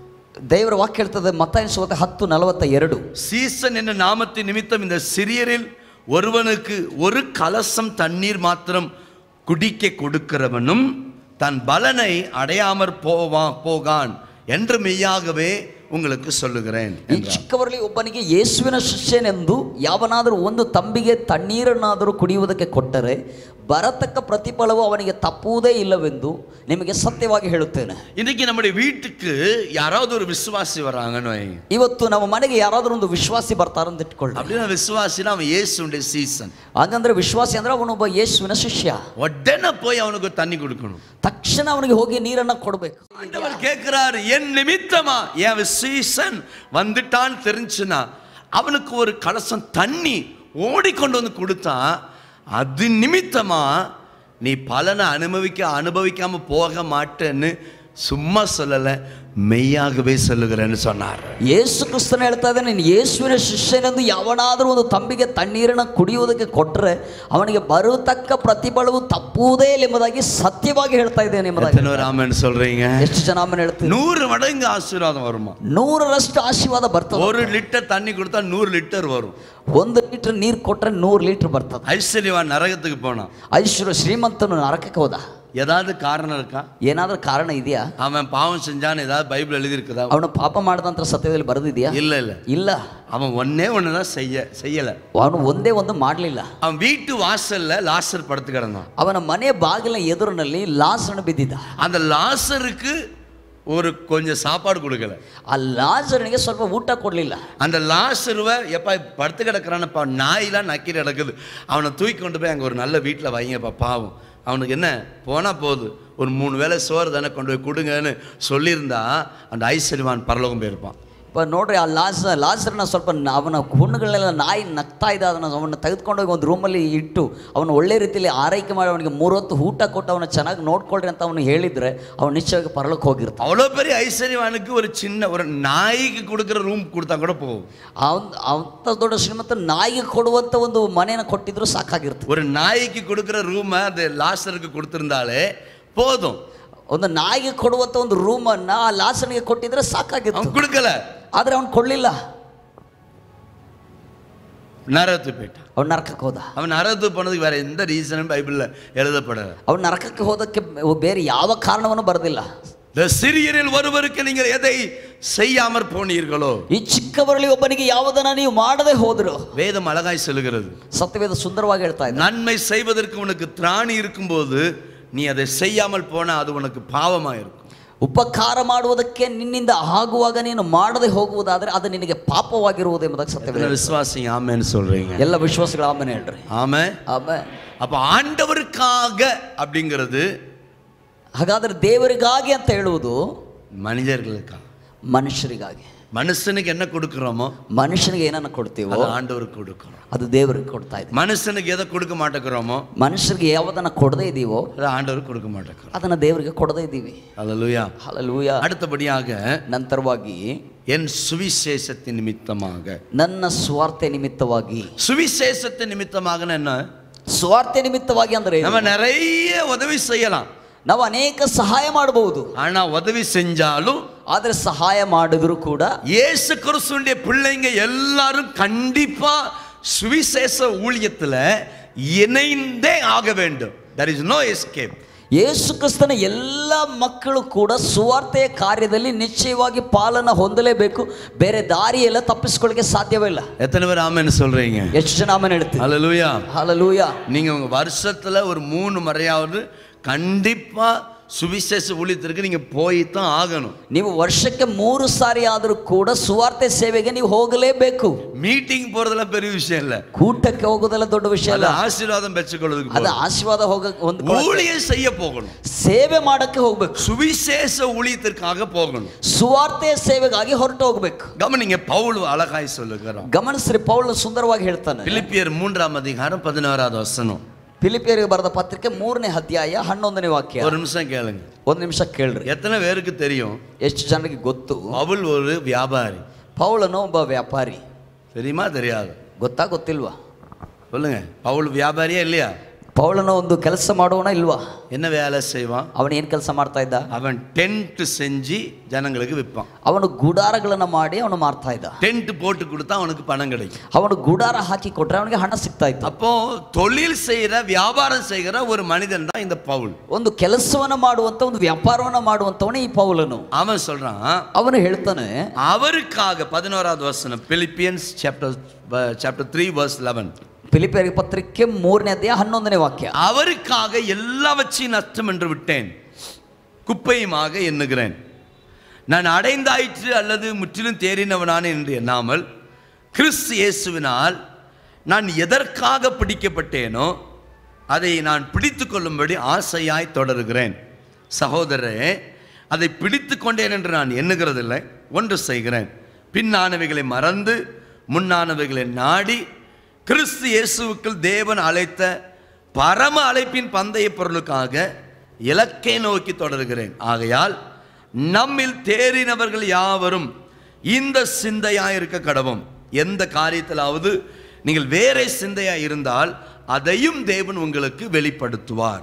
ದೇವರ ವಾಕ್ಯ ಹೇಳ್ತದೆ ಮತ್ತಾಯ ಸುವಾರ್ತೆ ಹತ್ತು ನಲವತ್ತ ಎರಡು, சீசன் என்ற நாமத்தின் நிமித்தம் இந்த சிறியரில் ஒருவனுக்கு ஒரு கலசம் தண்ணீர் மாத்திரம் குடிக்க கொடுக்கிறவனும் தன் பலனை அடையாமற் போவா போகான் என்று மெய்யாகவே உங்களுக்கு சொல்லுகிறேன். ಈ ಚಿಕ್ಕವರಲ್ಲಿ ಒಬ್ಬನಿಗೆ ಯೇಸುವಿನ ಶಿಷ್ಯನೆಂದು ಯಾವನಾದರೂ ಒಂದು ತಂಬಿಗೆ ತಣ್ಣೀರನ್ನಾದರೂ ಕುಡಿಯುವುದಕ್ಕೆ ಕೊಟ್ಟರೆ ಬರತಕ್ಕ ಪ್ರತಿಫಲವು ಅವನಿಗೆ ತಪ್ಪುವುದೇ ಇಲ್ಲವೆಂದು ನಿಮಗೆ ಸತ್ಯವಾಗಿ ಹೇಳುತ್ತೇನೆ. இன்னைக்கு நம்முடைய வீட்டுக்கு யாராவது ஒரு விசுவாசி வராங்கன்னு, ಇವತ್ತು ನಮ್ಮ ಮನೆಗೆ ಯಾರಾದರೂ ಒಂದು ವಿಶ್ವಾಸಿ ಬರ್ತಾರೆ ಅಂತ ಇಟ್ಕೊಳ್ಳಿ. அப்படின்னா விசுவாசினா அவன் இயேசுடைய சீசன். ಹಾಗಂದ್ರೆ ವಿಶ್ವಾಸಿ ಅಂದ್ರೆ ಅವನೊಬ್ಬ ಯೇಸುವಿನ ಶಿಷ್ಯ. உடனே போய் அவனுக்கு தண்ணி கொடுக்கணும், ತಕ್ಷಣ ಅವನಿಗೆ ಹೋಗಿ ನೀರನ್ನ ಕೊಡಬೇಕು. ஆண்டவர் கேட்கிறாரு, என் நிமித்தமா என் சீசன் வந்துட்டான்னு தெரிஞ்சுனா அவனுக்கு ஒரு கலசம் தண்ணி ஓடிக்கொண்டு வந்து கொடுத்தா அது நிமித்தமா நீ பலனை அனுபவிக்க அனுபவிக்காம போக மாட்டேன்னு சும்மா சொல்லலை, மெய்யாகவே சொல்லுகிறேன்னு சொன்னார். ಯೇಸು ಕ್ರಿಸ್ತನ ಹೇಳ್ತಾ ಇದ್ದಾನೆ, ನೀನು ಯೇಸುವಿನ ಶಿಷ್ಯನೆಂದು ಯಾವನಾದರೂ ಒಂದು ತಂಬಿಗೆ ತಣ್ಣೀರನ್ನು ಕುಡಿಯುವುದಕ್ಕೆ ಕೊಟ್ಟರೆ ಅವನಿಗೆ ಬರತಕ್ಕ ಪ್ರತಿಫಲವು ತಪ್ಪುವುದೇ ಇಲ್ಲ ಎಂಬುದಾಗಿ ಸತ್ಯವಾಗಿ ಹೇಳ್ತಾ ಇದ್ದೇನೆ ಎಂಬುದಾಗಿ. ರಾಮನ್ சொல்றீங்க, ಎಷ್ಟು ಜನ ಆಮೇಲೆ ಹೇಳ್ತೀವಿ? நூறு மடங்கு ஆசீர்வாதம் வருமா? ನೂರರಷ್ಟು ಆಶೀರ್ವಾದ ಬರ್ತದೆ. ஒரு லிட்டர் தண்ணி கொடுத்தா நூறு லிட்டர் வரும். ಒಂದು ಲೀಟರ್ ನೀರು ಕೊಟ್ಟರೆ ನೂರು ಲೀಟರ್ ಬರ್ತದೆ. ஐஸ்வர்யவான் நரகத்துக்கு போனா, ಐಶ್ವರ್ಯ ಶ್ರೀಮಂತನು ನರಕಕ್ಕೆ ಹೋದ, ஏதாவது காரணம் இருக்கா? ಏನಾದ್ರೂ ಕಾರಣ ಇದೆಯಾ? அவன் பாவம் செஞ்சான்னு ஏதாவது பைபிள் எழுதி இருக்குதா? ಅವನು ಪಾಪ ಮಾಡಿದಂತ ಸತ್ಯದಲ್ಲಿ ಬರೆದಿದೆಯಾ? இல்ல இல்ல ಇಲ್ಲ. அவன் ஒன்னே ஒண்ணுதான் செய்ய செய்யல. ಅವನು ಒಂದೇ ಒಂದು ಮಾಡಲಿಲ್ಲ. அவன் வீட்டு வாசல்ல லாசர் படுத்து கிடந்தான். ಅವನ ಮನೆ ಬಾಗಿಲ ಎದುರಿನಲ್ಲಿ ಲಾಸರನು ಬಿದ್ದಿದ್ದ. அந்த லாசருக்கு ஒரு கொஞ்சம் சாப்பாடு கொடுக்கல. ಆ ಲಾಸರನಿಗೆ ಸ್ವಲ್ಪ ಊಟ ಕೊಡಲಿಲ್ಲ. அந்த லாசருவை எப்ப படுத்து கிடக்குறானப்பா, நாயெல்லாம் நக்கி கிடக்குது, அவனை தூக்கி கொண்டு போய் அங்கே ஒரு நல்ல வீட்டில் வைங்கப்பா, பாவம் அவனுக்கு என்ன போனால் போகுது, ஒரு மூணு வேளை சோறு தானே கொண்டு போய் கொடுங்கன்னு சொல்லியிருந்தா அந்த ஐஸ்வர்யவான் பரலோகம் போயிருப்பான். இப்போ ನೋಡ್ರಿ, ಆ ಲಾಸ ಲಾಸರನ್ನ ಸ್ವಲ್ಪ ಅವನ ಹುಣ್ಣುಗಳನ್ನೆಲ್ಲ ನಾಯಿ ನಗ್ತಾ ಇದ್ದ, ಅದನ್ನು ಅವನ್ನ ತೆಗೆದುಕೊಂಡೋಗಿ ಒಂದು ರೂಮಲ್ಲಿ ಇಟ್ಟು ಅವನು ಒಳ್ಳೆ ರೀತಿಯಲ್ಲಿ ಆರೈಕೆ ಮಾಡಿ ಅವನಿಗೆ ಮೂರೊತ್ತು ಊಟ ಕೊಟ್ಟು ಅವನ ಚೆನ್ನಾಗಿ ನೋಡ್ಕೊಳ್ರಿ ಅಂತ ಅವನು ಹೇಳಿದರೆ ಅವನು ನಿಶ್ಚಯವಾಗಿ ಪರಲೋಕ ಹೋಗಿರ್ತಾನೆ. அவ்வளோ பெரிய ஐஸ்வர்யவானுக்கு ஒரு சின்ன ஒரு நாய்க்கு கொடுக்குற ரூம் கொடுத்தா கூட போகும். ಅವನ್ ಅಂಥ ದೊಡ್ಡ ಶ್ರೀಮಂತ ನಾಯಿಗೆ ಕೊಡುವಂಥ ಒಂದು ಮನೆಯನ್ನು ಕೊಟ್ಟಿದ್ರು ಸಾಕಾಗಿರ್ತದೆ. ஒரு நாய்க்கு கொடுக்குற ரூமை அந்த லாசருக்கு கொடுத்துருந்தாலே போதும். ಒಂದು ನಾಯಿಗೆ ಕೊಡುವಂಥ ಒಂದು ರೂಮನ್ನು ಆ ಲಾಸನಿಗೆ ಕೊಟ್ಟಿದ್ರೆ ಸಾಕಾಗಿತ್ತು. அவன் கொடுக்கல, ಆದರೆ ಅವನು ಕೊಡಲಿಲ್ಲ. நரகத்துக்கு போயிட்டான். ಅವನು ನರಕಕ್ಕೆ ಹೋದ. அவன் நரகத்துக்கு போனதுக்கு வேற எந்த ரீசனும் பைபிளில் எழுதப்படல. ಅವನು ನರಕಕ್ಕೆ ಹೋದಕ್ಕೆ ಬೇರೆ ಯಾವ ಕಾರಣವನ್ನು ಬರೆದಿಲ್ಲ. சிறியரில் ஒருவருக்கு நீங்கள் எதை செய்யாமற் போனீர்களோ, ಈ ಚಿಕ್ಕವರಲ್ಲಿ ಒಬ್ಬನಿಗೆ ಯಾವುದನ್ನ ನೀವು ಮಾಡದೆ ಹೋದ್ರು, வேதம் அழகாய் சொல்லுகிறது, ಸತ್ಯವೇದ ಸುಂದರವಾಗಿ ಹೇಳ್ತಾ ಇದೆ, நன்மை செய்வதற்கு உனக்கு திராணி இருக்கும்போது நீ அதை செய்யாமல் போனா அது உனக்கு பாவமா இருக்கும். ಉಪಕಾರ ಮಾಡುವುದಕ್ಕೆ ನಿನ್ನಿಂದ ಆಗುವಾಗ ನೀನು ಮಾಡದೆ ಹೋಗುವುದಾದ್ರೆ ಅದು ನಿನಗೆ ಪಾಪವಾಗಿರುವುದು ಎಂಬುದಕ್ಕೆ ಸತ್ಯವೇದ. விசுவாசி ஆமென் சொல்றீங்க? ಎಲ್ಲ ವಿಶ್ವಾಸಿಗಳು ಆಮೆನ್ ಹೇಳ್ರಿ. ஆமென் ಆಮೆನ್. அப்ப ஆண்டவருக்காக அப்படிங்கிறது, ಹಾಗಾದ್ರೆ ದೇವರಿಗಾಗಿ ಅಂತ ಹೇಳುವುದು மனிதர்களுக்காக, ಮನುಷ್ಯರಿಗಾಗಿ. மனுஷனுக்கு என்ன கொடுக்கிறோமோ, ಮನುಷ್ಯನಿಗೆ ಏನನ್ನ ಕೊಡ್ತೀವೋ அது ஆண்டவருக்கு கொடுக்கிறோம். ಅದು ದೇವರಿಗೆ ಕೊಡ್ತಾ ಇದೆ. மனுஷனுக்கு எதை கொடுக்க மாட்டேங்கிறோமோ, ಮನುಷ್ಯರಿಗೆ ಯಾವುದನ್ನ ಕೊಡದೇ ಇದೀವೋ அது ஆண்டவருக்கு கொடுக்க மாட்டேங்கிறோம். ಅದನ್ನ ದೇವರಿಗೆ ಕೊಡದೇ ಇದ್ದೀವಿ. ஹல்லேலூயா. ಹಲ್ಲೆಲೂಯಾ. அடுத்தபடியாக ನಂತರವಾಗಿ என் சுவிசேஷத்தின் நிமித்தமாக, ನನ್ನ ಸ್ವಾರ್ಥ ನಿಮಿತ್ತವಾಗಿ. சுவிசேஷத்தின் நிமித்தமாக என்ன? ಸ್ವಾರ್ಥ ನಿಮಿತ್ತವಾಗಿ ಅಂದ್ರೆ நம்ம நிறைய உதவி செய்யலாம், ನಾವು ಅನೇಕ ಸಹಾಯ ಮಾಡಬಹುದು. ஆனா உதவி செஞ்சாலும், ಆದ್ರೆ ಸಹಾಯ ಮಾಡಿದ್ರು ಕೂಡ இயேசு கிறிஸ்துவின் பிள்ளைங்க எல்லாரும் கண்டிப்பா சுவிசேஷ ஊழியத்துல இணைந்தே ஆக வேண்டும். there is no escape. ಯೇಸು ಕ್ರಿಸ್ತನ ಎಲ್ಲ ಮಕ್ಕಳು ಕೂಡ ಸುವಾರ್ತೆಯ ಕಾರ್ಯದಲ್ಲಿ ನಿಶ್ಚಯವಾಗಿ ಪಾಲನ ಹೊಂದಲೇಬೇಕು. ಬೇರೆ ದಾರಿಯೆಲ್ಲ ತಪ್ಪಿಸ್ಕೊಳ್ಳಿಕ್ಕೆ ಸಾಧ್ಯವೇ ಇಲ್ಲ. எத்தனை பேர் ஆமென் சொல்றீங்க? ಎಷ್ಟು ಜನ ಆಮೆನ್ ಹೇಳ್ತೀವಿ? ஹல்லேலூயா. ಹಲ್ಲೆಲೂಯಾ. நீங்க உங்க வருஷத்துல ஒரு மூணு முறையாவது கண்டிப்பா சுவிசேஷ ஊழியத்திற்கு நீங்க போய் தான் ஆகணும். ನೀವು ವರ್ಷಕ್ಕೆ ಮೂರು ಸಾರಿ ಆದರೂ ಕೂಡ ಸುವಾರ್ತೆ ಸೇವೆಗೆ ನೀವು ಹೋಗಲೇಬೇಕು. மீட்டிங் போறதெல்லாம் பெரிய விஷயம் இல்ல, ಕೂಟಕ್ಕೆ ಹೋಗೋದೆಲ್ಲ ದೊಡ್ಡ ವಿಷಯ ಅಲ್ಲ, ஆசீர்வாதம் பெற்றுக்கொள்வதற்கு ಅದು ಆಶೀರ್ವಾದ ಹೋಗ ஊழியம் செய்ய போகணும், ಸೇವೆ ಮಾಡಕ್ಕೆ ಹೋಗ್ಬೇಕು, சுவிசேஷ ஊழியத்திற்காக போகணும், ಸುವಾರ್ತೆಯ ಸೇವೆಗಾಗಿ ಹೊರಟು ಹೋಗ್ಬೇಕು. கவனிங்க, பவுல் அழகாய் சொல்லுகிறார். ಗಮನಿಸ್ರಿ, ಪೌಲ್ ಸುಂದರವಾಗಿ ಹೇಳ್ತಾನೆ. பிலிப்பியர் மூன்றாம் அதிகாரம் பதினாறாவது வசனம். ಫಿಲಿಪಿಯರಿಗೆ ಬರೆದ ಪತ್ರಿಕೆ ಮೂರನೇ ಅಧ್ಯಾಯ ಹನ್ನೊಂದನೇ ವಾಕ್ಯ. ஒரு நிமிஷம் கேளுங்க, ಒಂದು ನಿಮಿಷ ಕೇಳ್ರಿ. எத்தனை பேருக்கு தெரியும் ಎಷ್ಟು ಜನರಿಗೆ ಗೊತ್ತು பவுல் ஒரு வியாபாரி? ಪೌಲನು ಒಬ್ಬ ವ್ಯಾಪಾರಿ. தெரியுமா தெரியாது? ಗೊತ್ತಾ ಗೊತ್ತಿಲ್ವಾ? சொல்லுங்க, பவுல் வியாபாரியா இல்லையா? ಪೌಲನ ಒಂದು ಕೆಲಸ ಮಾಡೋಣ ಇಲ್ವಾ? என்ன வேலை செய்வான்? ಅವನು ಏನು ಕೆಲಸ ಮಾಡ್ತಾ ಇದ್ದ? அவன் டென்ட் செஞ்சு ஜனங்களுக்கு விற்பான். ಅವನು ಗುಡಾರಗಳನ್ನ ಮಾಡಿ ಅವನು ಮಾರ್ತಾ ಇದ್ದ. டென்ட் போட்டு கொடுத்தா அவனுக்கு பணம் கிடைக்கும். ಅವನು ಗುಡಾರ ಹಾಕಿ ಕೊಟ್ರೆ ಅವನಿಗೆ ಹಣ ಸಿಗ್ತಾ ಇತ್ತು. அப்போ தொழில் செய்யற வியாபாரம் செய்கிற ஒரு மனிதன் தான் இந்த பவுல். ಒಂದು ಕೆಲಸವನ್ನ ಮಾಡುವಂತ ಒಂದು ವ್ಯಾಪಾರವನ್ನ ಮಾಡುವಂತವನೇ ಈ ಪೌಲನು. அவன் சொல்றான், ಅವನು ಹೇಳ್ತಾನೆ அவருக்காக பதினோராவது வசனம், Philippians chapter chapter three verse eleven. ಫಿಲಿಪಿಯರಿಗೆ ಪತ್ರಿಕೆ ಮೂರನೇ ಅಧ್ಯಾಯ ಹನ್ನೊಂದನೇ ವಾಕ್ಯ. அவருக்காக எல்லாவற்றையும் நஷ்டம் என்று விட்டேன், குப்பையுமாக எண்ணுகிறேன். நான் அடைந்தாயிற்று அல்லது முற்றிலும் தேறினவனானேன் என்று எண்ணாமல் கிறிஸ்து இயேசுவினால் நான் எதற்காக பிடிக்கப்பட்டேனோ அதை நான் பிடித்து கொள்ளும்படி ஆசையாய் தொடருகிறேன். சகோதரரே, அதை பிடித்து கொண்டேன் என்று நான் எண்ணுகிறதில்லை, ஒன்று செய்கிறேன், பின்னானவைகளை மறந்து முன்னானவைகளை நாடி கிறிஸ்து இயேசுவுக்குள் தேவன் அழைத்த பரம அழைப்பின் பந்தய பொருளுக்காக இலக்கை நோக்கி தொடர்கிறேன். ஆகையால் நம்மில் தேறினவர்கள் யாவரும் இந்த சிந்தையாய் இருக்க கடவும். எந்த காரியத்திலாவது நீங்கள் வேறே சிந்தையாய் இருந்தால் அதையும் தேவன் உங்களுக்கு வெளிப்படுத்துவார்.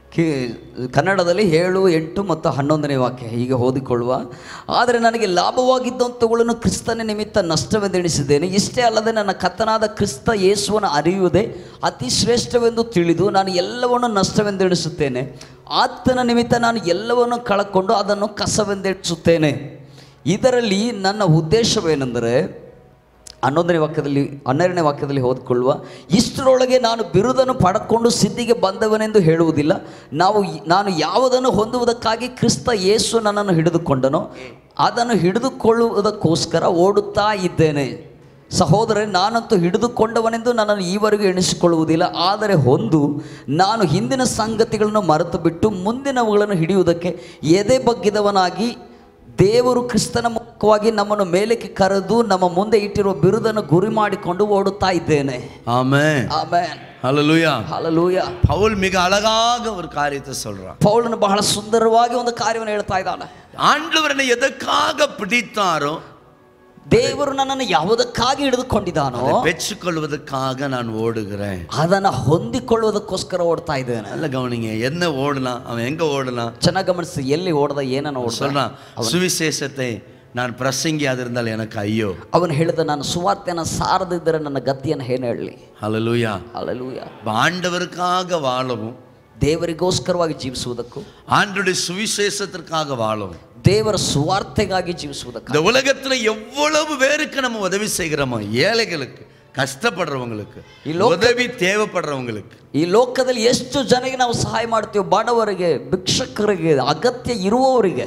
ಕನ್ನಡದಲ್ಲಿ ಏಳು ಎಂಟು ಮತ್ತು ಹನ್ನೊಂದನೇ ವಾಕ್ಯ ಹೀಗೆ ಓದಿಕೊಳ್ಳುವ. ಆದರೆ ನನಗೆ ಲಾಭವಾಗಿದ್ದಂಥವುಗಳನ್ನು ಕ್ರಿಸ್ತನ ನಿಮಿತ್ತ ನಷ್ಟವೆಂದೆಣಿಸಿದ್ದೇನೆ. ಇಷ್ಟೇ ಅಲ್ಲದೆ ನನ್ನ ಕರ್ತನಾದ ಕ್ರಿಸ್ತ ಯೇಸುವನ್ನು ಅರಿಯುವುದೇ ಅತಿ ಶ್ರೇಷ್ಠವೆಂದು ತಿಳಿದು ನಾನು ಎಲ್ಲವನ್ನು ನಷ್ಟವೆಂದೆಣಿಸುತ್ತೇನೆ. ಆತನ ನಿಮಿತ್ತ ನಾನು ಎಲ್ಲವನ್ನು ಕಳಕೊಂಡು ಅದನ್ನು ಕಸವೆಂದೆಣಿಸುತ್ತೇನೆ. ಇದರಲ್ಲಿ ನನ್ನ ಉದ್ದೇಶವೇನೆಂದರೆ, ಹನ್ನೊಂದನೇ ವಾಕ್ಯದಲ್ಲಿ ಹನ್ನೆರಡನೇ ವಾಕ್ಯದಲ್ಲಿ ಓದಿಕೊಳ್ಳುವ, ಇಷ್ಟರೊಳಗೆ ನಾನು ಬಿರುದನ್ನು ಪಡೆದುಕೊಂಡು ಸಿದ್ಧಿಗೆ ಬಂದವನೆಂದು ಹೇಳುವುದಿಲ್ಲ. ನಾವು ನಾನು ಯಾವುದನ್ನು ಹೊಂದುವುದಕ್ಕಾಗಿ ಕ್ರಿಸ್ತ ಯೇಸು ನನ್ನನ್ನು ಹಿಡಿದುಕೊಂಡನೋ ಅದನ್ನು ಹಿಡಿದುಕೊಳ್ಳುವುದಕ್ಕೋಸ್ಕರ ಓಡುತ್ತಾ ಇದ್ದೇನೆ. ಸಹೋದರರೇ, ನಾನಂತೂ ಹಿಡಿದುಕೊಂಡವನೆಂದು ನನ್ನನ್ನು ಈವರೆಗೂ ಎಣಿಸಿಕೊಳ್ಳುವುದಿಲ್ಲ. ಆದರೆ ಒಂದು, ನಾನು ಹಿಂದಿನ ಸಂಗತಿಗಳನ್ನು ಮರೆತು ಬಿಟ್ಟು ಮುಂದಿನವುಗಳನ್ನು ಹಿಡಿಯುವುದಕ್ಕೆ ಎದೆ ಬಗ್ಗಿದವನಾಗಿ ದೇವರು ಕ್ರಿಸ್ತನ ಮುಖವಾಗಿ ನಮ್ಮನ್ನು ಮೇಲಕ್ಕೆ ಕರೆದು ನಮ್ಮ ಮುಂದೆ ಇಟ್ಟಿರುವ ಬಿರುದನ್ನು ಗುರಿ ಮಾಡಿಕೊಂಡು ಓಡುತ್ತಾ ಇದ್ದೇನೆ. ஆமென் ಆಮೆನ್. ஹல்லேலூயா ಹಲ್ಲೆಲೂಯಾ. பவுல் மிக அழகாக ஒரு காரியத்தை சொல்றான். ಪೌಲನು ಬಹಳ ಸುಂದರವಾಗಿ ಒಂದು ಕಾರ್ಯವನ್ನು ಹೇಳ್ತಾ ಇದ್ದಾನೆ. ஆண்டவரனை எதற்காக பிடித்தாரோ, ದೇವರು ನನ್ನನ್ನು ಯಾವುದಕ್ಕಾಗಿ ಹಿಡಿದುಕೊಂಡಿದ್ದಾನೋ பெற்றுக்கொள்வதற்காக நான் ஓடுகிறேன், ಅದನ್ನು ಹೊಂದಿಕೊಳ್ಳುವುದಕ್ಕೋಸ್ಕರ ಓಡ್ತಾ ಇದ್ದೇನೆ. நல்ல கவனிங்க, என்ன ஓடலாம், அவன் எங்க ஓடலாம்? ಚೆನ್ನಾಗಿ ಗಮನಿಸಿ, ಎಲ್ಲಿ ಓಡದ, ಏನನ್ನು ಓಡ. சொல்றான், சுவிசேஷத்தை நான் பிரசங்கியாதிருந்தால் எனக்கு ஐயோ. ಅವನು ಹೇಳಿದ, ನಾನು ಸುವಾರ್ತೆಯನ್ನು ಸಾರದಿದ್ದರೆ ನನ್ನ ಗತಿಯನ್ನು ಏನು ಹೇಳಲಿ. ஹல்லேலூயா. ಹಲ್ಲೆಲೂಯಾ. ஆண்டவருக்காக வாழவும், ದೇವರಿಗೋಸ್ಕರವಾಗಿ ಜೀವಿಸುವುದಕ್ಕೂ, ஆண்டவருடைய சுவிசேஷத்திற்காக வாழவும், ದೇವರ ಸುವಾರ್ತೆಗಾಗಿ ಜೀವಿಸುವುದಕ್ಕೆ. இந்த உலகத்துல எவ்வளவு பேருக்கு நம்ம உதவி செய்கிறோமோ, ஏழைகளுக்கு, ಕಷ್ಟಪಡ್ರವங்களுக்கு, ಉದವಿ தேவைப்படுறவங்களுக்கு, ಈ ಲೋಕದಲ್ಲಿ ಎಷ್ಟು ಜನರಿಗೆ ನಾವು ಸಹಾಯ ಮಾಡ್ತೀವಿ, ಬಡವರಿಗೆ, ಭಿಕ್ಷಕರಿಗೆ, ಅಗತ್ಯ ಇರುವವರಿಗೆ.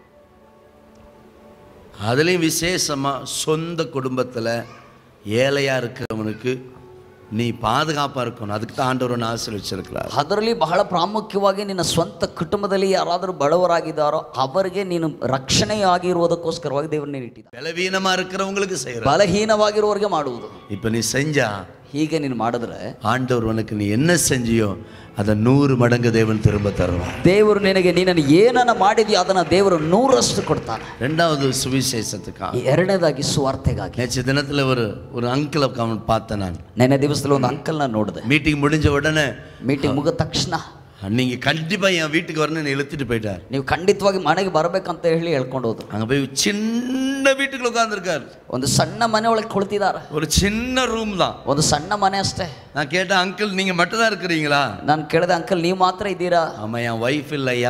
அதுலேயும் விசேஷமா சொந்த குடும்பத்தில் ஏழையா இருக்கிறவனுக்கு நீ பாதுகாப்பாக இருக்கணும். அதுக்கு தான் ஆண்டவர் ஒன்று ஆசீர்வதிச்சிருக்கிறார். ಅದರಲ್ಲಿ ಬಹಳ ಪ್ರಾಮುಖ್ಯವಾಗಿ ನಿನ್ನ ಸ್ವಂತ ಕುಟುಂಬದಲ್ಲಿ ಯಾರಾದರೂ ಬಡವರಾಗಿದ್ದಾರೋ ಅವರಿಗೆ ನೀನು ರಕ್ಷಣೆಯಾಗಿರುವುದಕ್ಕೋಸ್ಕರವಾಗಿ ದೇವರನ್ನ ಇಟ್ಟಿದ್ದಾನೆ. ಬಲಹೀನமாக இருக்கிறவங்களுக்கு செய்யற, ಬಲಹೀನವಾಗಿರುವವರಿಗೆ ಮಾಡುವುದು. இப்போ நீ செஞ்சா, ಹೀಗೆ ನೀನು ಮಾಡಿದ್ರೆ ஆண்டவர் உனக்கு நீ என்ன செஞ்சியோ அதை நூறு மடங்கு தேவன் திரும்ப தருவார். ದೇವರು ನಿನಗೆ ನೀನನ್ನು ಏನನ್ನ ಮಾಡಿದೆಯೋ ಅದನ್ನು ದೇವರು ನೂರಷ್ಟು ಕೊಡ್ತಾನೆ. ரெண்டாவது சுவிசேஷத்துக்காக. ಎರಡನೇದಾಗಿ ಸುವಾರ್ತೆಗಾಗಿ. நேற்று தினத்தில் ஒரு ஒரு அங்கிளை கவனம் பார்த்தேன். நான் ನೆನ್ನೆ ದಿವಸದಲ್ಲಿ ಒಂದು ಅಂಕಲ್ನ ನೋಡಿದೆ. மீட்டிங் முடிஞ்ச உடனே ಮೀಟಿಂಗ್ ಮುಗಿದ ತಕ್ಷಣ, நீங்க கண்டிப்பா என் வீட்டுக்கு வரணும்னு இழுத்துட்டு போயிட்டார். ನೀವು ಖಂಡಿತವಾಗಿ ಮನೆಗೆ ಬರಬೇಕಂತ ಹೇಳಿ ಹೇಳ್ಕೊಂಡು ಹೋದ್ರು. அங்க போய் சின்ன வீட்டுக்குள்ள உட்கார்ந்துருக்காரு. ಒಂದು ಸಣ್ಣ ಮನೆ ಒಳಗೆ ಕುಳಿತಿದ್ದಾರೆ. ஒரு சின்ன ரூம் தான், ಒಂದು ಸಣ್ಣ ಮನೆ ಅಷ್ಟೇ. நான் கேட்டேன், அங்கிள் நீங்க மட்டும் தான் இருக்கிறீங்களா? ನಾನು ಕೇಳಿದೆ, ಅಂಕಲ್ ನೀವು ಮಾತ್ರ ಇದ್ದೀರಾ? ஆமா, என் வைஃப் இல்லையா.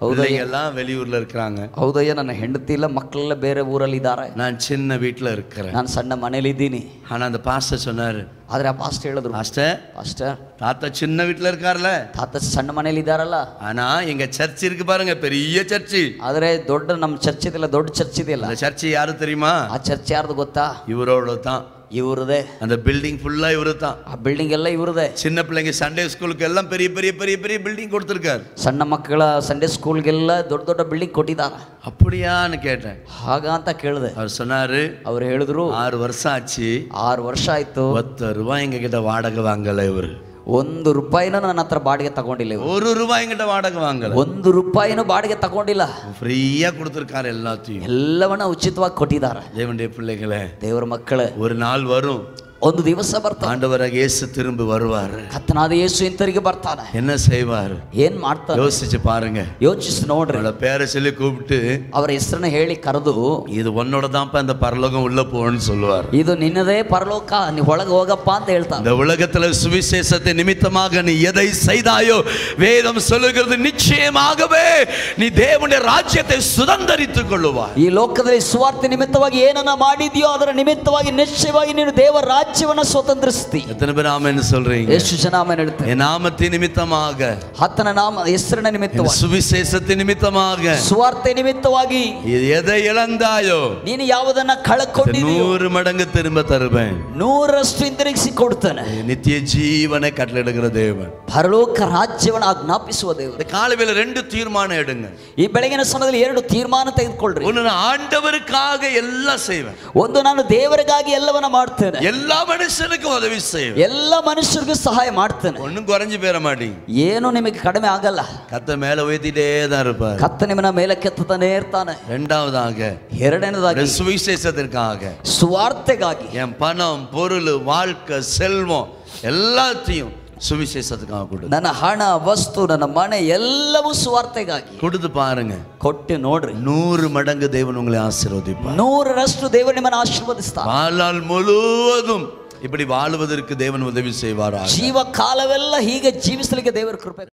பிள்ளைங்க எல்லாம் வெளியூர்ல இருக்கிறாங்க. ಹೌದಯ್ಯ, ನನ್ನ ಹೆಂಡತಿ ಇಲ್ಲ, ಮಕ್ಕಳೆಲ್ಲ ಬೇರೆ ಊರಲ್ಲಿ ಇದ್ದಾರೆ, நான் சின்ன வீட்டுல இருக்கிறேன். ನಾನು ಸಣ್ಣ ಮನೇಲಿ ಇದ್ದೀನಿ. ஆனா அந்த பாஸ்டர் சொன்னாரு, ಆದ್ರೆ ಆ ಪಾಸ್ಟರ್ ಹೇಳಿದ್ರು, பாஸ்டர் ಪಾಸ್ಟರ್ தாத்தா சின்ன வீட்டுல இருக்காருல்ல, ತಾತ ಸಣ್ಣ ಮನೇಲಿ ಇದ್ದಾರಲ್ಲ, ஆனா எங்க சர்ச் இருக்கு பாருங்க, பெரிய சர்ச். ಆದ್ರೆ ದೊಡ್ಡ ನಮ್ಮ ಚರ್ಚ್ ಇದೆಯಲ್ಲ, ದೊಡ್ಡ ಚರ್ಚ್ ಇದೆಯಲ್ಲ, அந்த சர்ச் யாரு தெரியுமா? ಆ ಚರ್ಚ್ ಯಾರ್ದು ಗೊತ್ತಾ? இவரோட தான். ಇವ್ರದೇ. அந்த பில்டிங் ஃபுல்லா இவரு தான். ಆ ಬಿಲ್ಡಿಂಗ್ ಎಲ್ಲ ಇವ್ರದೇ. சின்ன பிள்ளைங்க சண்டே ஸ்கூலுக்கு எல்லாம் பெரிய பெரிய பெரிய பெரிய பில்டிங் கொடுத்திருக்காரு. ಸಣ್ಣ ಮಕ್ಕಳ ಸಂಡೇ ಸ್ಕೂಲ್ಗೆಲ್ಲ ದೊಡ್ಡ ದೊಡ್ಡ ಬಿಲ್ಡಿಂಗ್ ಕೊಟ್ಟಿದ್ದಾರೆ. அப்படியான்னு கேட்டேன். ಹಾಗ ಅಂತ ಕೇಳಿದೆ. அவர் சொன்னாரு, ಅವ್ರು ಹೇಳಿದ್ರು, ஆறு வருஷம் ஆச்சு, ಆರು ವರ್ಷ ಆಯ್ತು, பத்து ரூபாய் எங்க கிட்ட வாடகை வாங்கல இவரு. ಒಂದು ರೂಪಾಯಿನೂ ನನ್ನ ಹತ್ರ ಬಾಡಿಗೆ ತಗೊಂಡಿಲ್ಲ ಇವ್ರು. ஒரு ரூபாய் எங்கிட்ட வாடகை வாங்கல. ಒಂದು ರೂಪಾಯಿನೂ ಬಾಡಿಗೆ ತಗೊಂಡಿಲ್ಲ. ஃப்ரீயா கொடுத்திருக்காரு எல்லாத்தையும். ಎಲ್ಲವನ್ನ ಉಚಿತವಾಗಿ ಕೊಟ್ಟಿದ್ದಾರೆ. தேவனுடைய பிள்ளைகளே, ದೇವರ ಮಕ್ಕಳೇ, ஒரு நாள் வரும், ಒಂದು ದಿವಸ ಬರ್ತಾನೆ, ஆண்டவராக இயேசு திரும்பி வருவார். ಕರ್ತನಾದ ಯೇಸು ಹಿಂತಿರುಗಿ ಬರ್ತಾನೆ. என்ன செய்வார்? ಏನ್ ಮಾಡ್ತಾನೆ? யோசிச்சு பாருங்க. ಯೋಚಿಸಿ ನೋಡ್ರಿ. அவள பேரை சொல்லி கூப்பிட்டு ಅವರ ಹೆಸರನ್ನ ಹೇಳಿ ಕರೆದು, இது உன்னோட தான்ப்பா இந்த பரலோகம் உள்ள போன்னு சொல்லுவார். ಇದು ನಿನ್ನದೇ ಪರಲೋಕ, ನೀ ಒಳಗೆ ಹೋಗಪ್ಪ ಅಂತ ಹೇಳ್ತಾನೆ. இந்த உலகத்துல சுவிசேஷத்தை நிமித்தமாக நீ எதை செய்தாயோ வேதம் சொல்லுகிறது, நிச்சயமாகவே நீ தேவனுடைய ராஜ்யத்தை சுதந்தரித்துக் கொள்ளுவாய். ಈ ಲೋಕದಲ್ಲಿ ಸುವಾರ್ತೆ ನಿಮಿತ್ತವಾಗಿ ಏನನ್ನ ಮಾಡಿದ್ಯೋ ಅದರ ನಿಮಿತ್ತವಾಗಿ ನಿಶ್ಚಯವಾಗಿ ನೀನು ದೇವರ ರಾಜ್ಯವನ್ನ ಸ್ವತಂತ್ರಿಸ್ತಿ. எத்தனை பேர் ஆமென் சொல்றீங்க? ಎಷ್ಟು ಜನ ಆಮೆನ್ ಹೇಳ್ತಾರೆ? என் நாமத்தின் நிமித்தமாக, ಆತನ ನಾಮ ಹೆಸರಿನ ನಿಮಿತ್ತವಾಗಿ, சுவிசேஷத்தின் நிமித்தமாக, ಸುವಾರ್ತೆ ನಿಮಿತ್ತವಾಗಿ எதை இழந்தாயோ ನೀನು ಯಾವುದನ್ನ ಕಳಕೊಂಡಿದೆಯೋ நூறு மடங்கு திரும்ப தருவேன். ನೂರಷ್ಟು ಹಿಂದಿರುಗಿಸಿ ಕೊಡ್ತಾನೆ. நித்திய ஜீவனை கட்டளையிடுகிற தேவன், ಪರಲೋಕ ರಾಜ್ಯವನ್ನು ಆಜ್ಞಾಪಿಸುವ ದೇವರು. இந்த காலையில ரெண்டு தீர்மானம் எடுங்க. ಈ ಬೆಳಗಿನ ಸಮಯದಲ್ಲಿ ಎರಡು ತೀರ್ಮಾನ ತೆಗೆದುಕೊಳ್ಳ್ರಿ. ஒன்னு, நான் ஆண்டவருக்காக எல்லாம் செய்வேன். ಒಂದು, ನಾನು ದೇವರಿಗಾಗಿ ಎಲ್ಲವನ್ನ ಮಾಡ್ತೇನೆ. எல்லா மனுஷனுக்கும் உதவி செய்வேன். ಎಲ್ಲ ಮನುಷ್ಯರಿಗೂ ಸಹಾಯ ಮಾಡ್ತೇನೆ. ஒன்னும் குறைஞ்சு போயிட மாட்டீங்க. ಏನು ನಿಮಗೆ ಕಡಿಮೆ ಆಗಲ್ಲ. கத்த மேல உயர்த்திட்டே தான் இருப்பார். ಕತ್ತ ನಿಮ್ಮನ್ನ ಮೇಲೆ ಕೆತ್ತತಾನೆ ಇರ್ತಾನೆ. இரண்டாவதாக, ಎರಡನೇದಾಗಿ சுவிசேஷத்திற்காக, ಸುವಾರ್ತೆಗಾಗಿ என் பணம், பொருள், வாழ்க்கை, செல்வம் எல்லாத்தையும் சுவிசேஷத்துக்காக கொடு. ನನ್ನ ಹಣ, ವಸ್ತು, ನನ್ನ ಮನೆ ಎಲ್ಲವೂ ಸುವಾರ್ತೆಗಾಗಿ கொடுத்து பாருங்க. ಕೊಟ್ಟು ನೋಡ್ರಿ, நூறு மடங்கு தேவன் உங்களை ஆசீர்வதிப்பார். ನೂರರಷ್ಟು ದೇವರು ನಿಮ್ಮನ್ನು ಆಶೀರ್ವದಿಸ್ತಾನೆ. வாழ்நாள் முழுவதும் இப்படி வாழுவதற்கு தேவன் உதவி செய்வார். ಜೀವ ಕಾಲವೆಲ್ಲ ಹೀಗೆ ಜೀವಿಸಲಿಕ್ಕೆ ದೇವರ ಕೃಪೆ